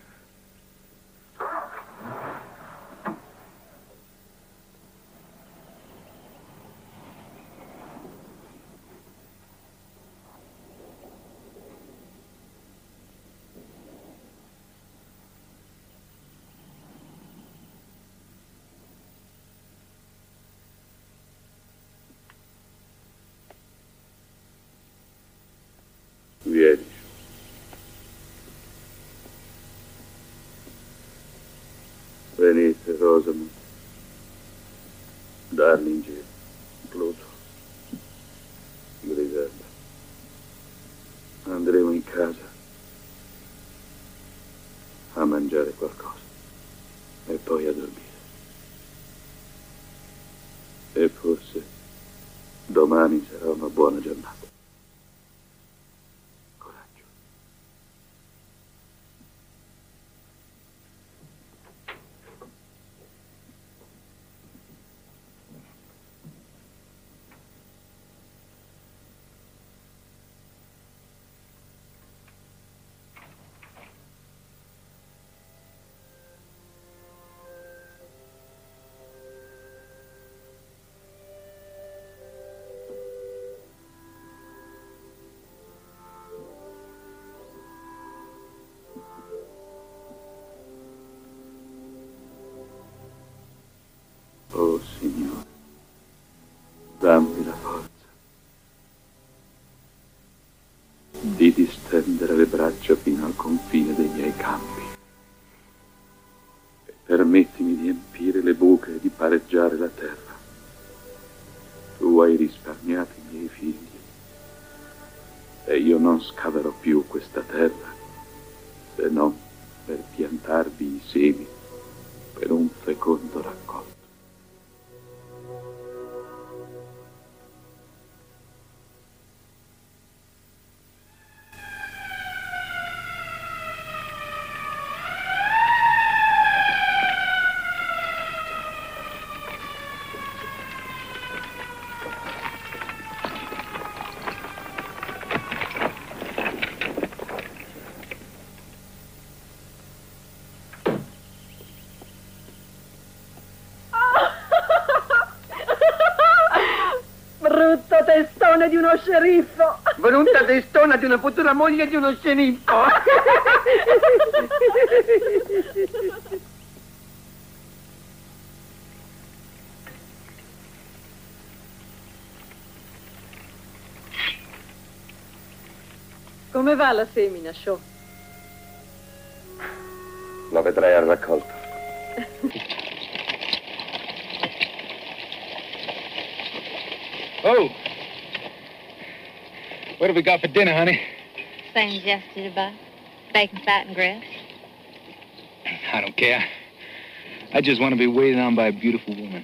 Vieni. Venite, Rosamond. Darlington, Pluto, Griselda. Andremo in casa a mangiare qualcosa e poi a dormire. E forse domani sarà una buona giornata. Oh, Signore, dammi la forza di stendere le braccia fino al confine dei miei campi. E permettimi di empire le buche e di pareggiare la terra. Tu hai risparmiato i miei figli e io non scaverò più questa terra se non per piantarvi i semi per un fecondo raccolto. Brutto testone di uno sceriffo. Brutta testona di una futura moglie di uno sceriffo. Come va la semina, Shaw? Lo vedrai al raccolto. Oh. What have we got for dinner, honey? Same as yesterday, Bob. Bacon, fat, and grits. I don't care. I just want to be waited on by a beautiful woman.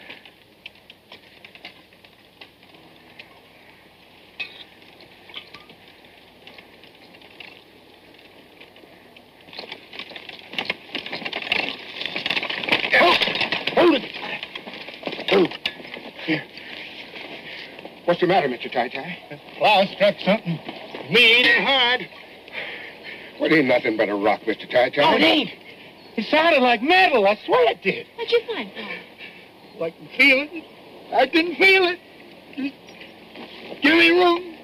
Hold it! Oh, here. What's the matter, Mr. Tai-Tai? Plow struck something mean and hard. Well, it ain't nothing but a rock, Mr. Tai-Tai. Oh, it ain't. It sounded like metal. I swear it did. What'd you find, Paul? I can feel it. I didn't feel it. Just give me room.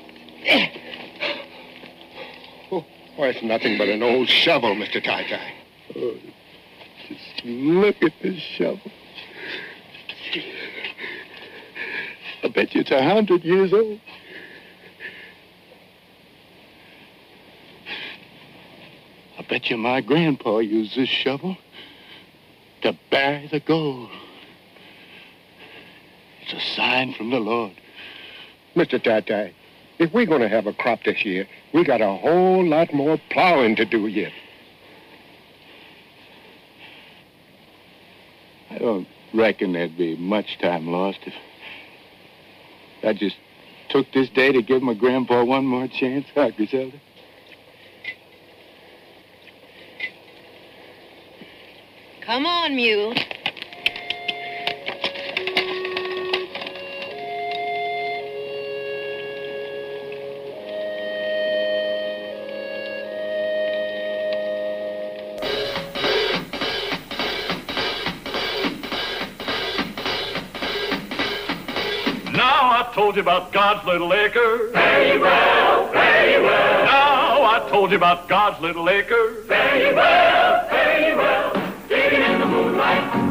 Oh, well, it's nothing but an old shovel, Mr. Tai-Tai. Oh, just look at this shovel. I bet you it's 100 years old. I bet you my grandpa used this shovel to bury the gold. It's a sign from the Lord. Mr. Tai-Tai, if we're going to have a crop this year, we got a whole lot more plowing to do yet. I don't reckon there'd be much time lost if I just took this day to give my grandpa one more chance, huh, Griselda? Come on, mule. I told you about God's little acre. Very well, very well. Now I told you about God's little acre. Very well, very well. Digging in the moonlight.